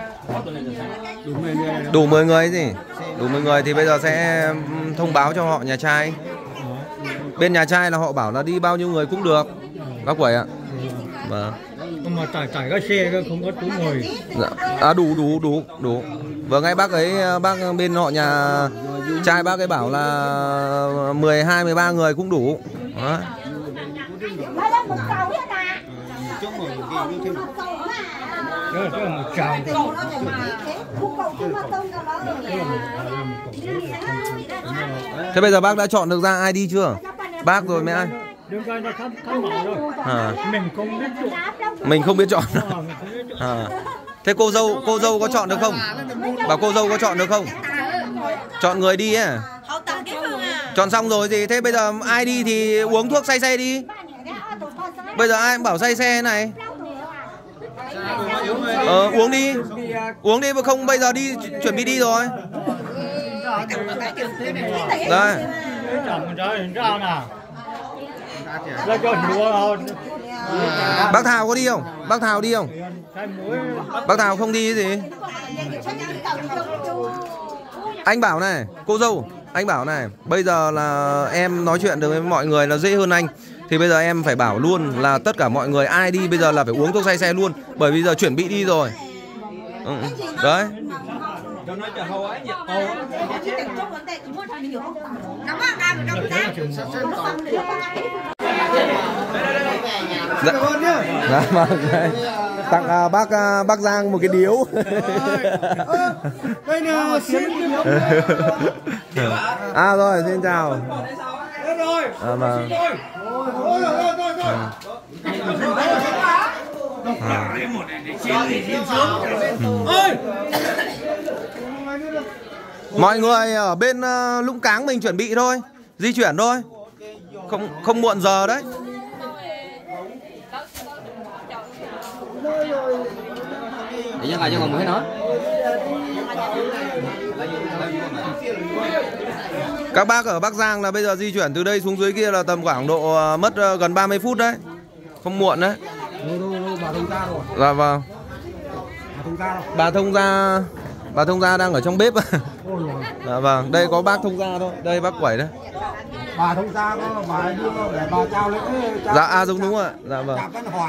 Đủ 10 người gì? Đủ 10 người thì bây giờ sẽ thông báo cho họ nhà trai. Bên nhà trai là họ bảo là đi bao nhiêu người cũng được. Bác Quẩy ạ. Vâng. Nhưng mà tải cái xe không có đủ người. Dạ. À đủ. Vừa ngay bác ấy, bác bên họ nhà trai bác ấy bảo là 12 13 người cũng đủ. Đó. Thế bây giờ bác đã chọn được ra ai đi chưa? Bác rồi mấy ai? À. Mình không biết chọn. À. Thế cô dâu có chọn được không? Bảo cô dâu có chọn được không? Chọn người đi ấy. Chọn xong rồi thì thế bây giờ ai đi thì uống thuốc say xe đi. Bây giờ ai cũng bảo say xe này. Uống đi mà không bây giờ đi chuẩn bị đi rồi. Đây. Bác Thảo có đi không? Bác Thảo đi không? Bác Thảo không đi gì? Anh bảo này, cô dâu, anh bảo này, bây giờ là em nói chuyện được với mọi người là dễ hơn anh. Thì bây giờ em phải bảo luôn là tất cả mọi người ai đi bây giờ là phải uống thuốc say xe luôn. Bởi vì giờ chuẩn bị đi rồi. Đấy. Dạ vâng. Tặng bác Giang một cái điếu. À rồi, xin chào. À vâng. Mọi người ở bên Lũng Cáng mình chuẩn bị thôi, di chuyển thôi, không muộn giờ đấy. Để nhân lại cho còn một cái nữa. Các bác ở Bắc Giang là bây giờ di chuyển từ đây xuống dưới kia là tầm khoảng độ mất gần 30 phút đấy. Không muộn đấy. Dạ vâng. Bà thông gia đang ở trong bếp. Dạ vâng, đây có bác thông gia thôi, đây bác Quẩy đấy. Bà thông gia có bà đưa để bà trao lễ. Dạ đúng rồi. Dạ vâng.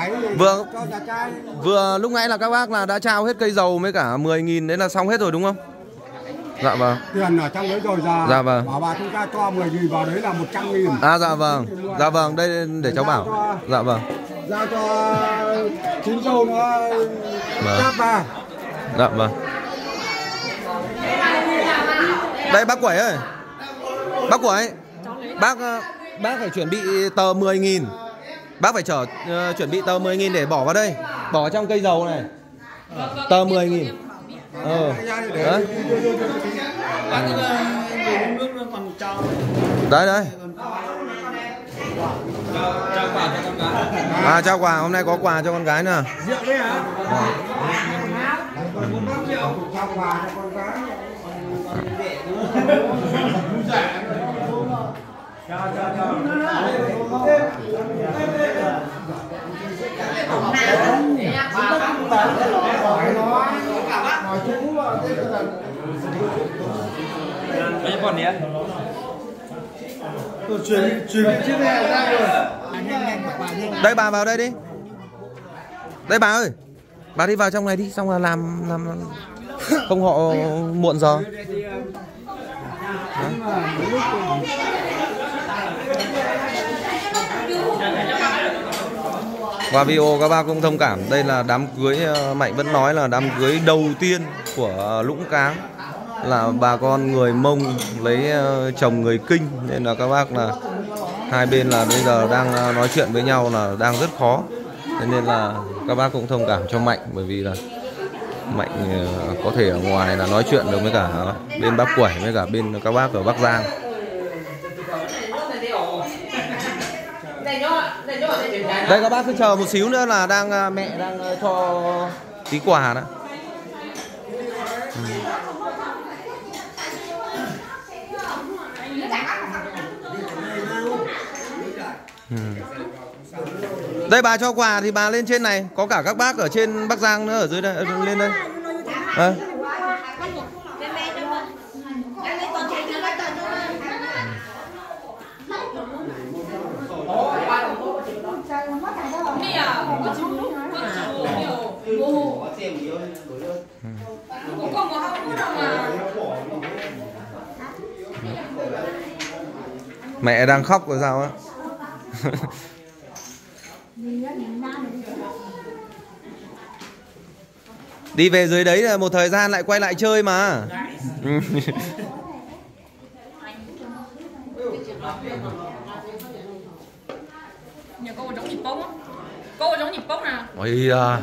Vừa lúc nãy là các bác là đã trao hết cây dầu với cả 10.000 đấy là xong hết rồi đúng không? Dạ vâng. Tiền ở trong đấy rồi ra. Dạ vâng. Bảo bà thông gia cho 10.000 vào đấy là 100.000. À dạ vâng. Dạ vâng, đây để cháu bảo. Dạ vâng. Giao cho chín dâu nó chắp vào. Dạ vâng. Đây bác Quẩy ơi. Bác Quẩy. Bác phải chuẩn bị tờ 10.000. Bác phải chuẩn bị tờ 10.000 để bỏ vào đây. Bỏ trong cây dầu này. Tờ 10.000. Đấy. Đấy. À trao quà, hôm nay có quà cho con gái nữa. Rượu đấy hả? Trao quà cho con gái. còn nhé. Tôi chuyển chiếc này ra rồi. Đây bà vào đây đi. Đây bà ơi. Bà đi vào trong này đi, xong là làm không họ muộn giờ. Và video các bác cũng thông cảm, đây là đám cưới, Mạnh vẫn nói là đám cưới đầu tiên của Lũng Cáng, là bà con người Mông lấy chồng người Kinh, nên là các bác là hai bên là bây giờ đang nói chuyện với nhau là đang rất khó. Thế nên là các bác cũng thông cảm cho Mạnh, bởi vì là Mạnh có thể ở ngoài là nói chuyện được với cả bên bác Quẩy với cả bên các bác ở Bắc Giang. Đây các bác cứ chờ một xíu nữa là mẹ đang cho tí quà đó. Đây bà cho quà thì bà lên trên này, có cả các bác ở trên Bắc Giang nữa ở dưới đây, lên đây. Mẹ đang khóc rồi sao á? Đi về dưới đấy là một thời gian lại quay lại chơi mà. Nhà cô giống nhịp bóng á. Cô giống nhịp bóng nào? Ôi à.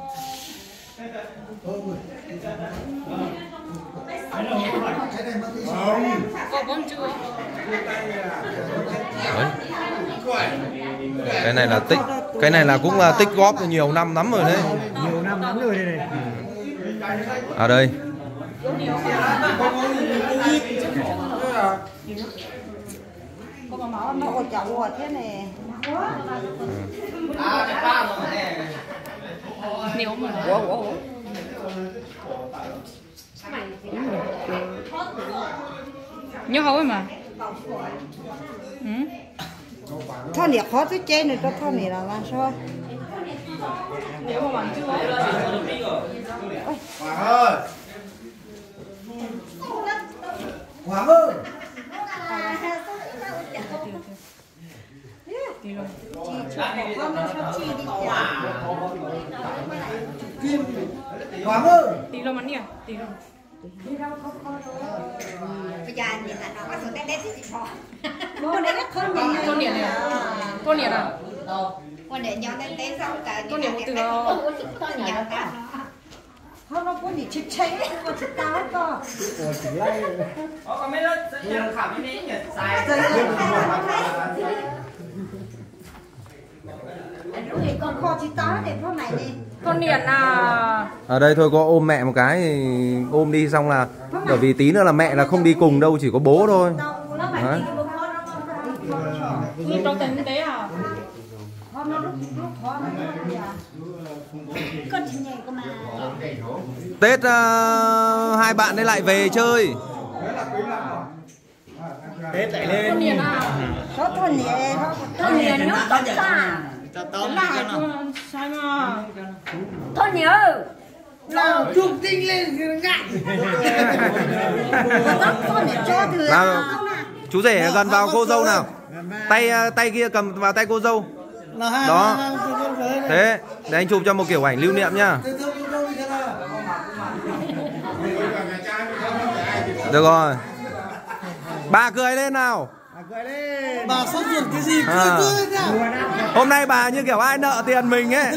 Cô bóng chưa? Đấy. Cái này là tích, cái này là cũng là tích góp nhiều năm lắm rồi đấy. Nhiều năm lắm rồi đây này. À đây. Cô mà máu nó ổ chậu rồi thế này. Nếu mà nhớ hối mà. Thôi nè khó tới trên này, thôi nè là làm sao? Nếu mà bằng chưa. Hoàng ơi. Hoàng ơi. Hoàng ơi. Tí lo mà nè, tí lo. Bây giờ nhìn là nó có sự đen đen thì khó. Con này nó không nhìn. Con nhện này. Con nhện à? Con để nhỏ đen đen xong cả. Con nhện một từ không nó có gì chết cháy, con chết tao to. Có mấy lớp nhà khảo như thế nhỉ? Sai. Con kho chỉ to để có mày đi. Con nhện à? Ở đây thôi có ôm mẹ một cái thì ôm đi, xong là bởi vì tí nữa là mẹ là không đi cùng đâu, chỉ có bố thôi. Đấy. Lúc trong tình tế à? Tết hai bạn ấy lại về chơi. Tết lại lên. Con nhện à? Con nhện nước tóc xa. Sai mà. Thôi nhớ. Nào chụp tinh lên thì ngại. Nào, chú rể gần vào cô dâu nào. Tay kia cầm vào tay cô dâu. Đó. Thế, để anh chụp cho một kiểu ảnh lưu niệm nhá. Được rồi. Bà cười lên nào. Bà sốt ruột cái gì cười nào. Hôm nay bà như kiểu ai nợ tiền mình ấy.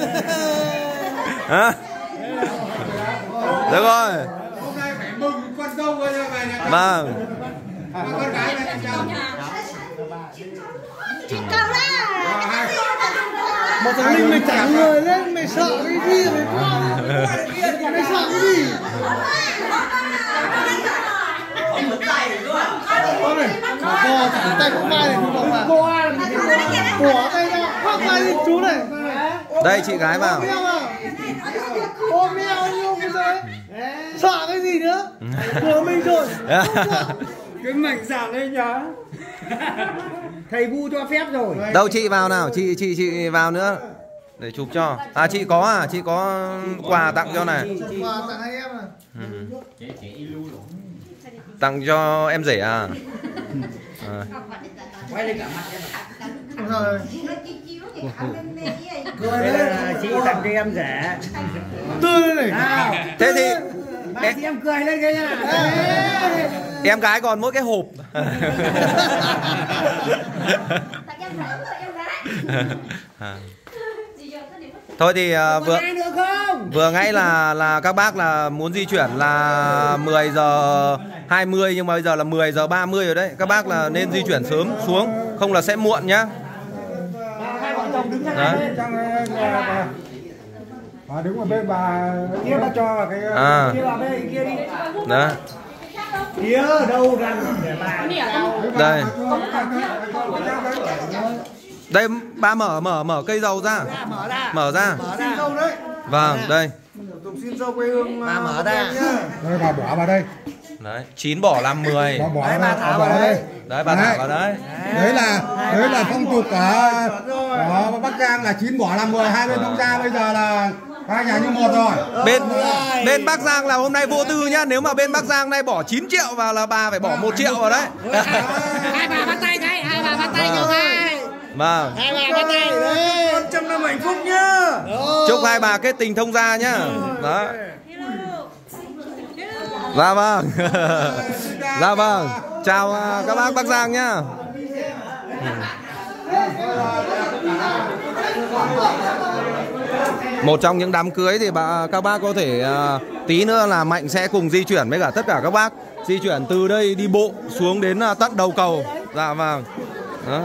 Được rồi. Hôm nay phải mừng con dâu bây giờ về nhà. Vâng. Con gái này chào. Chị cầu ra. Một thằng Linh mày chảy người lên, mày sợ cái gì mày sợ cái gì? Con này, bò thẳng tay không vai này, của tay ra, khoác vai đi chú này. Đây chị gái vào. Ôm mèo như ông bây giờ ấy. Sợ cái gì nữa? Của mình rồi. Cái mạnh dạn đấy nhá. Thầy Vu cho phép rồi. Đâu chị vào nào, chị vào nữa để chụp cho. À chị có quà tặng cho này. Quà tặng hai em à. Tặng cho em rể à. Quay lên cả mặt em. Rồi. Đây là chị tặng cho em rẻ. Tươi này. Thế thì Bà chị em cười lên cái nha. em gái còn mỗi cái hộp. Thôi thì vừa nãy là các bác là muốn di chuyển là 10 giờ 20 nhưng mà bây giờ là 10 giờ 30 rồi đấy. Các bác là nên di chuyển sớm xuống, không là sẽ muộn nhá. Đấy. Đứng ở bên bà kia bà cho vào cái Kia vào bên kia đi. Đó. Kia đâu rằng để bà. Đây. Đây ba mở cây dầu ra. Mở ra. Xin dâu đấy. Vâng, đây. Xin dâu quê hương Bà mở ra. đây bà bỏ vào đây. Đấy, 9 bỏ làm 10. Bỏ bà thả vào đây. Đấy, bà thả vào đấy. Đấy là phong tục ở Bắc Giang là 9 bỏ làm 10, hai bên thông gia bây giờ là hai nhà như một rồi. Bên Bắc Giang là hôm nay vô tư nhá, nếu mà bên Bắc Giang nay bỏ 9 triệu vào là bà phải bỏ 1 triệu vào đấy. Hai bà bắt tay cái, hai bà bắt tay cho hai. Vâng. Hai bà bắt tay đấy. 100 năm hạnh phúc nhá. Chúc hai bà kết tình thông gia nhá. Đó. Dạ vâng. Dạ vâng. Chào các bác Bắc Giang nhá. Một trong những đám cưới thì các bác có thể tí nữa là Mạnh sẽ cùng di chuyển với cả tất cả các bác di chuyển từ đây đi bộ xuống đến tận đầu cầu. Dạ vâng. Đó.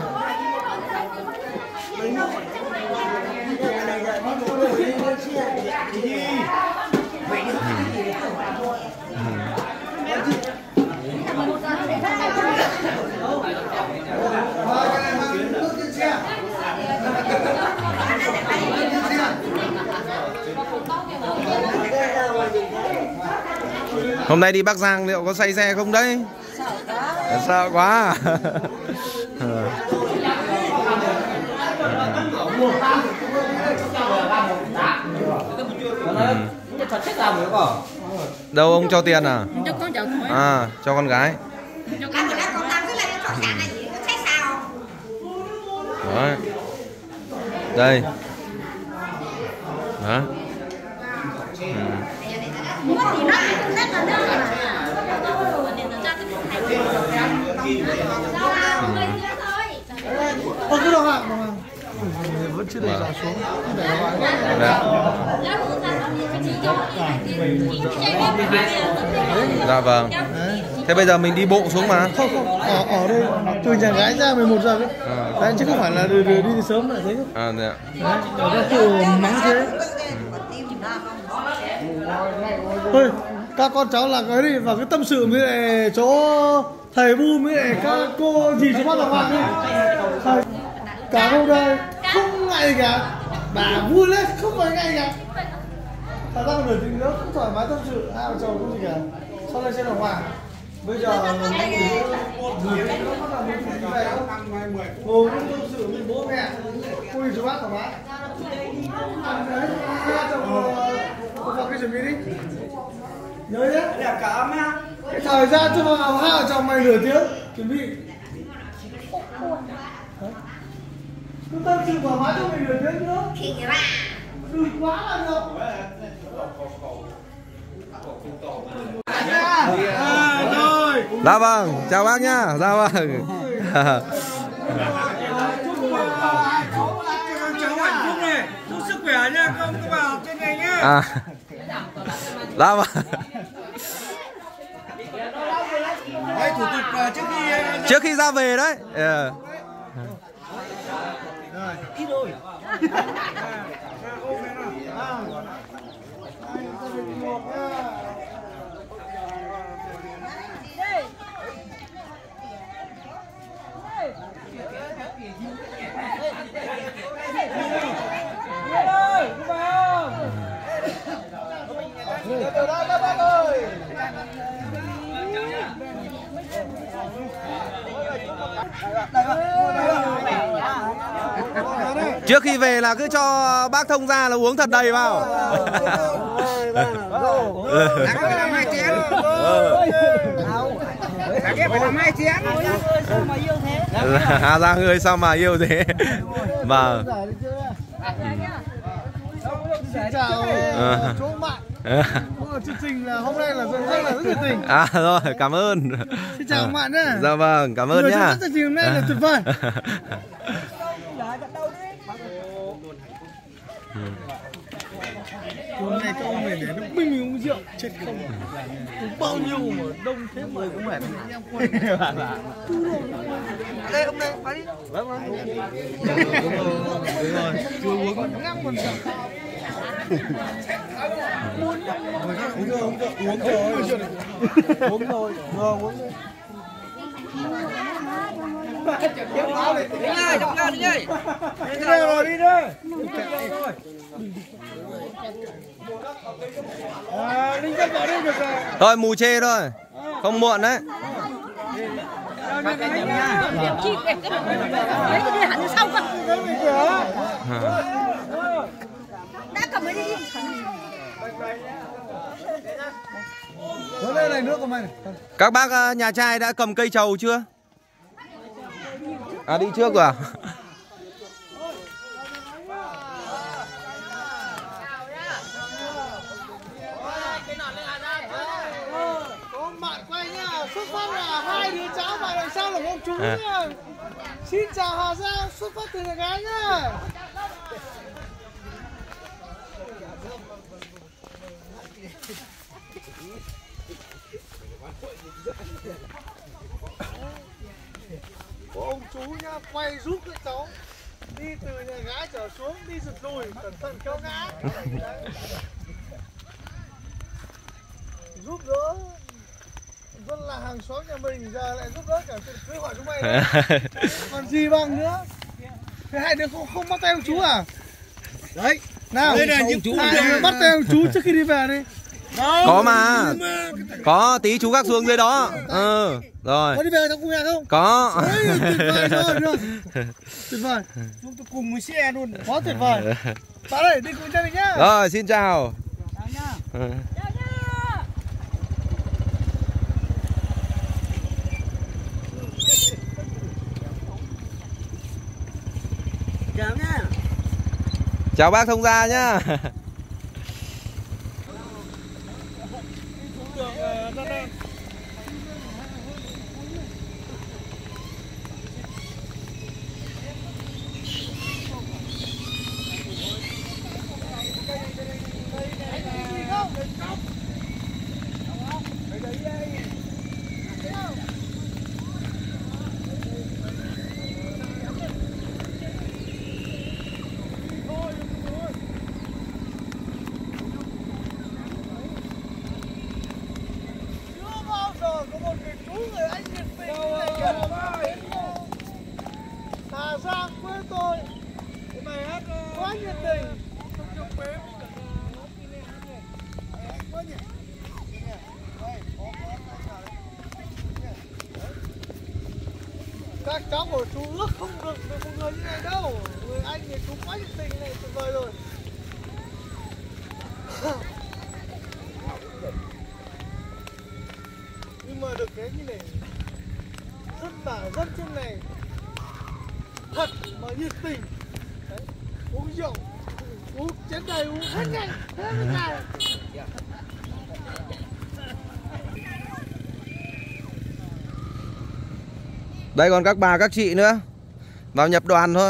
Hôm nay đi Bắc Giang liệu có say xe không đấy? Sợ quá. Đâu ông cho tiền à? À, cho con gái. Đấy. Đây. Đó. Cứ đâu ạ. Vẫn chưa để dò xuống. Dạ vâng. Thế bây giờ mình đi bộ xuống mà. Không, ở đây từ nhà gái ra 11 giờ đấy. Đấy chứ không phải là đi sớm lại thế. À dạ. Đấy, ở đây kiểu mắng thế. Thôi, các con cháu là cái đi vào cái tâm sự với lại chỗ thầy Bu với lại các cô dì chú bác là bạn đi. Thầy, cả hôm đây không ngại gì cả, bà vui lên không phải ngại gì cả. Thật ra nửa tiếng nữa cũng thoải mái tâm sự, hai vợ chồng không gì cả. Sau đây sẽ là hòa. Bây giờ là một người nữa bắt đầu mình đi về đâu. Ngồi tâm sự với bố mẹ, cô dì chú bác thoải mái. Đấy, hai chồng vào cái chuẩn bị đi. Nhớ nhé. Cái thời gian cho vào hai vợ chồng mày nửa tiếng chuẩn bị. Cứ tâm sự thoải mái cho mình nửa tiếng nữa. Đừng quá là được. Dạ vâng, chào bác nhá. Dạ vâng. Cháu hạnh phúc này, chúc sức khỏe nha, không có vào trên này nhá. À. Dạ vâng. Đây thủ tục trước khi ra về đấy. Ít rồi. Trước khi về là cứ cho bác Thông ra là uống thật đầy vào. Hà Giang ơi sao mà yêu thế. Vâng. Xin chào chỗ bạn. Chương trình là hôm nay là rất nhiệt tình. À rồi, cảm ơn. Xin chào các bạn nhé. Dạ vâng, cảm ơn nhá. Chương trình hôm nay là tuyệt vời. Hôm nay các ông này để nó mình uống rượu chết không. Bao nhiêu mà đông thế mà cũng phải em quên. Đây hôm nay phải đi. Vâng vâng. Đúng rồi. Chưa uống ngắm còn sợ. Uống rồi. Đi ơi, đi ơi. Đi rồi đi đây. Linh Dân vào đây được rồi. Thôi mù chê thôi. Không muộn đấy. hẳn sau cơ. Đã cầm mới đi. Đây này nước của mày này. Các bác nhà trai đã cầm cây trầu chưa? À đi trước rồi à? Có bạn quay nhá, xuất phát là hai đứa cháu và đằng sau là ông chú nhá. Xin chào Hà Giang, xuất phát từ nhà gái nhá. Có ông chú nhá, quay giúp các cháu đi từ nhà gái trở xuống, đi giật lùi, cẩn thận kéo ngã. Giúp đỡ dân là hàng xóm nhà mình, giờ lại giúp đỡ cả cưới hỏi chúng mày đấy. Còn gì bằng nữa. Thế hai đứa không bắt tay ông chú à? Đấy, nào, đây là những chú hai đứa bắt tay ông chú trước khi đi về đi. Có mà. Có, tí chú gác xuống dưới đó. Rồi. Có đi về trong khu nhà không? Có. Tuyệt vời rồi, được. Tuyệt vời. Chúng tôi cùng với xe luôn. Quá tuyệt vời. Bạn ơi, đi cùng gia đình nhá. Rồi, xin chào. Chào nhá. Chào bác Thông Gia nhá. Có một người chú người anh nhiệt tình này kìa. Hà Giang quê tôi. Bài hát quá nhiệt tình. Các cháu của chú ước không được với một người như này đâu. Người anh thì chú quá nhiệt tình này, tuyệt vời rồi. Nhưng mà được cái như này, dân bản dân trên này thật mà nhiệt tình. Đấy, uống rượu, uống chén đầy, uống hết nhanh, hết ngày. Đây còn các bà các chị nữa. Vào nhập đoàn thôi.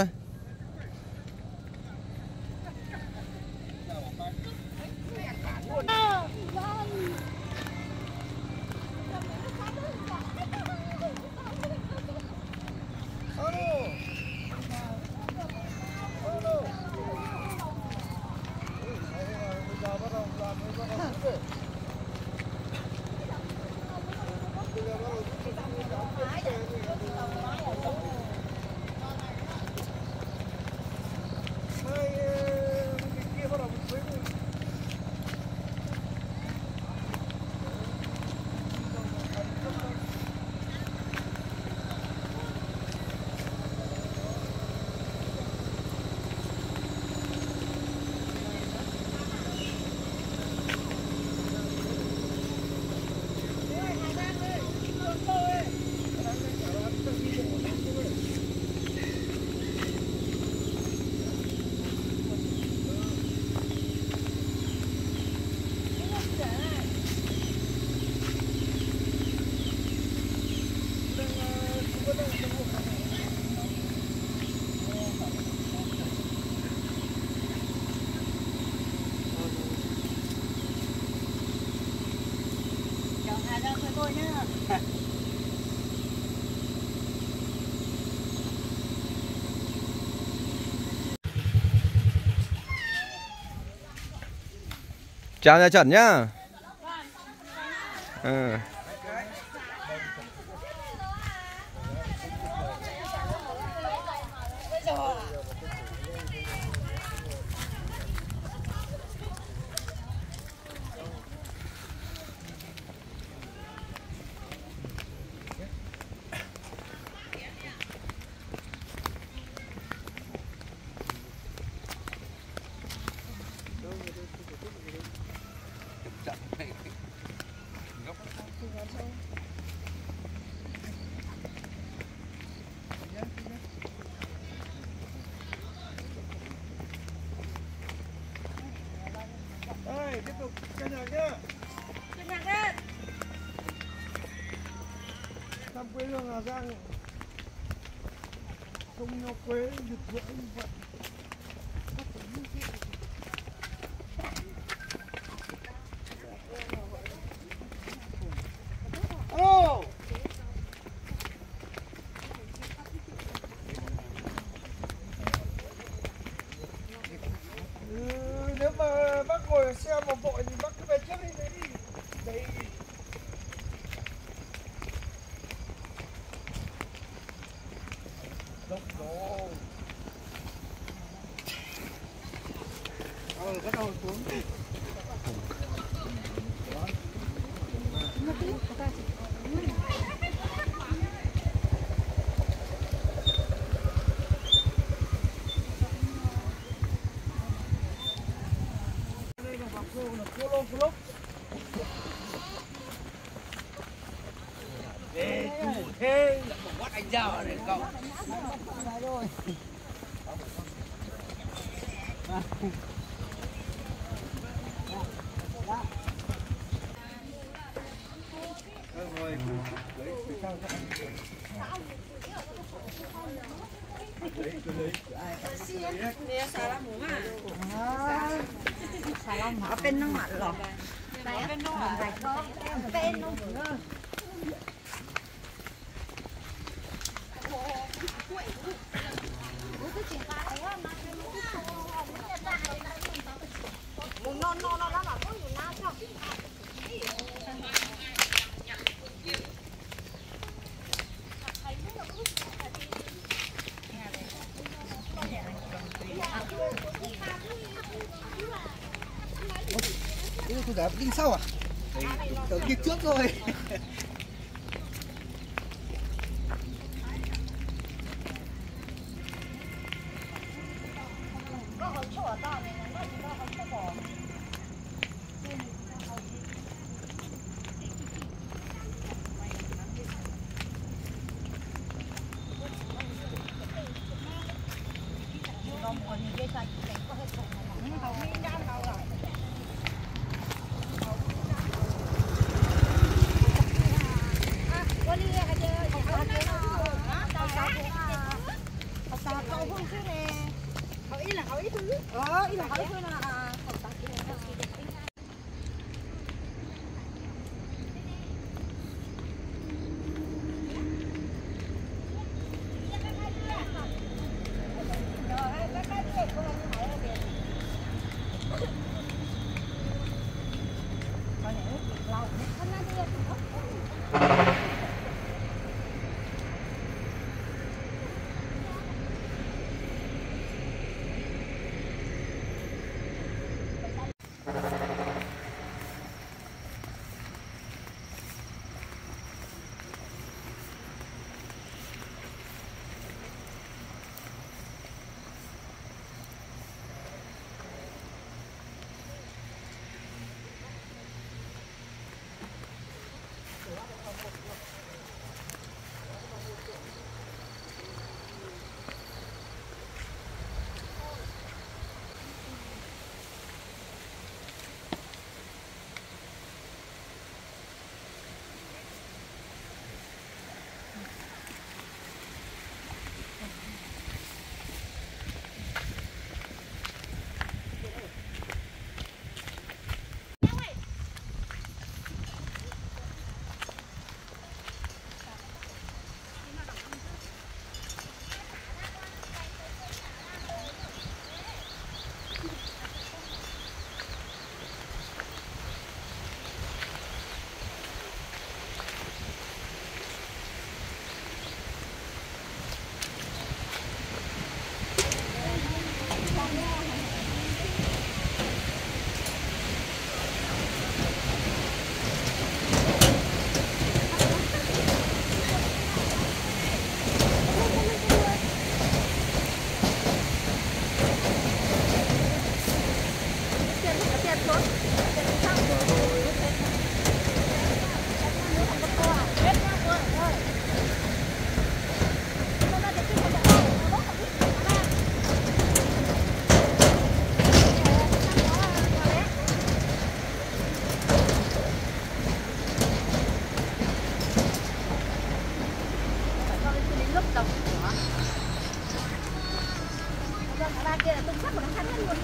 Chào nhà Trần nhá. Ừ. Đây, tiếp tục ca nhạc nhá. Ca nhạc đấy. Thăm quê hương Hà Giang. Không nho quế rực rỡ như vậy. Alo. Nếu mà bác ngồi ở xe mà vội thì bác cứ về trước đi. Đấy. Dốc rồi. Bắt đầu xuống. Ê, chủ thế là một quát anh giàu này cậu. Ở bên nó mạnh lắm. Ở bên nó mạnh có bên nó nữa. Nó là có nhiều nào không? Tôi đã đi sau à? Tớ kịp trước rồi. tộc của ba kia là tung sắc của nó khăn luôn.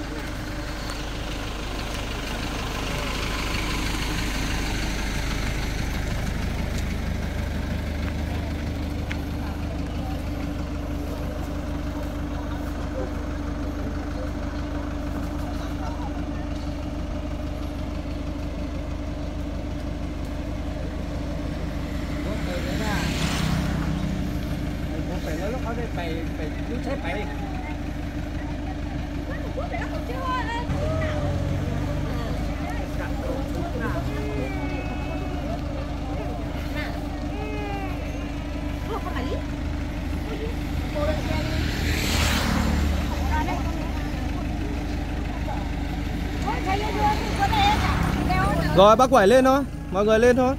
Rồi bác quẩy lên thôi, mọi người lên thôi.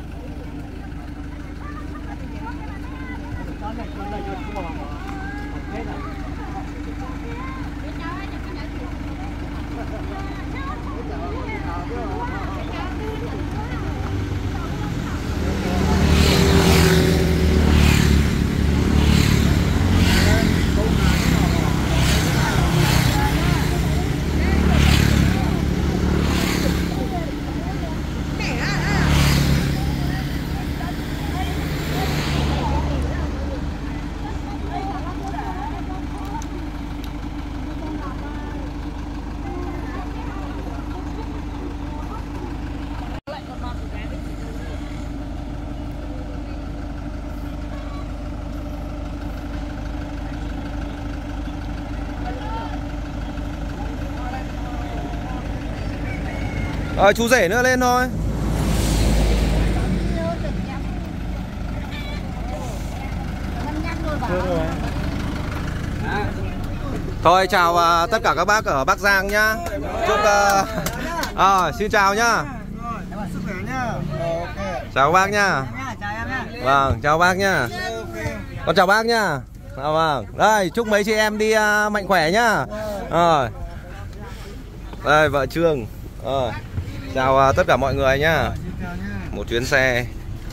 Rồi chú rể nữa lên thôi. Thôi chào tất cả các bác ở Bắc Giang nhá. Chúc xin chào nhá. Chào bác nhá. Vâng, chào bác nhá. Con chào bác nhá. Vâng. Đây, chúc mấy chị em đi mạnh khỏe nhá. Rồi. Đây vợ Trương. Chào tất cả mọi người nhá. Một chuyến xe.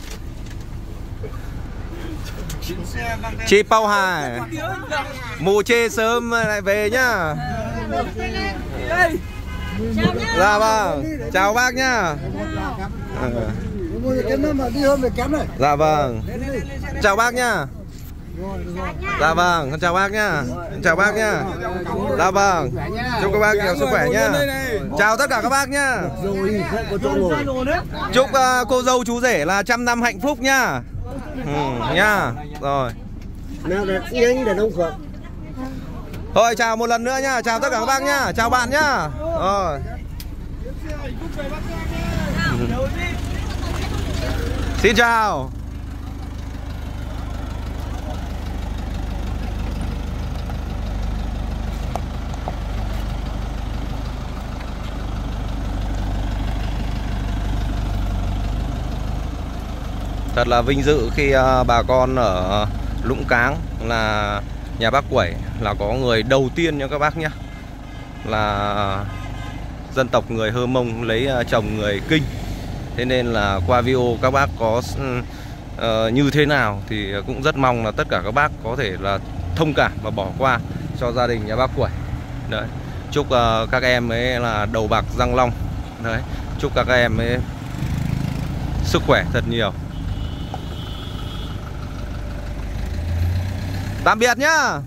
Chị Pau Hải mù chê sớm lại về nhá. Dạ vâng. Chào bác nhá. Dạ vâng. Chào bác nhá. Dạ vâng, con chào bác nhá. Chào bác nhá. Dạ vâng. Chúc các bác nhiều sức khỏe nhá. Chào tất cả các bác nhá. Chúc cô dâu chú rể là trăm năm hạnh phúc nhá. Nhá. Rồi. Thôi chào một lần nữa nhá. Chào tất cả các bác nhá. Chào bạn nhá. Rồi. Xin chào. Thật là vinh dự khi bà con ở Lũng Cáng là nhà bác Quẩy là có người đầu tiên nha các bác nhé, là dân tộc người Hơ Mông lấy chồng người Kinh. Thế nên là qua video các bác có như thế nào thì cũng rất mong là tất cả các bác có thể là thông cảm và bỏ qua cho gia đình nhà bác Quẩy. Đấy. Chúc các em ấy là đầu bạc răng long. Đấy. Chúc các em ấy sức khỏe thật nhiều. Tạm biệt nhá.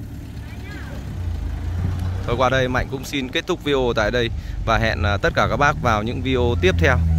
Thôi qua đây Mạnh cũng xin kết thúc video tại đây và hẹn tất cả các bác vào những video tiếp theo.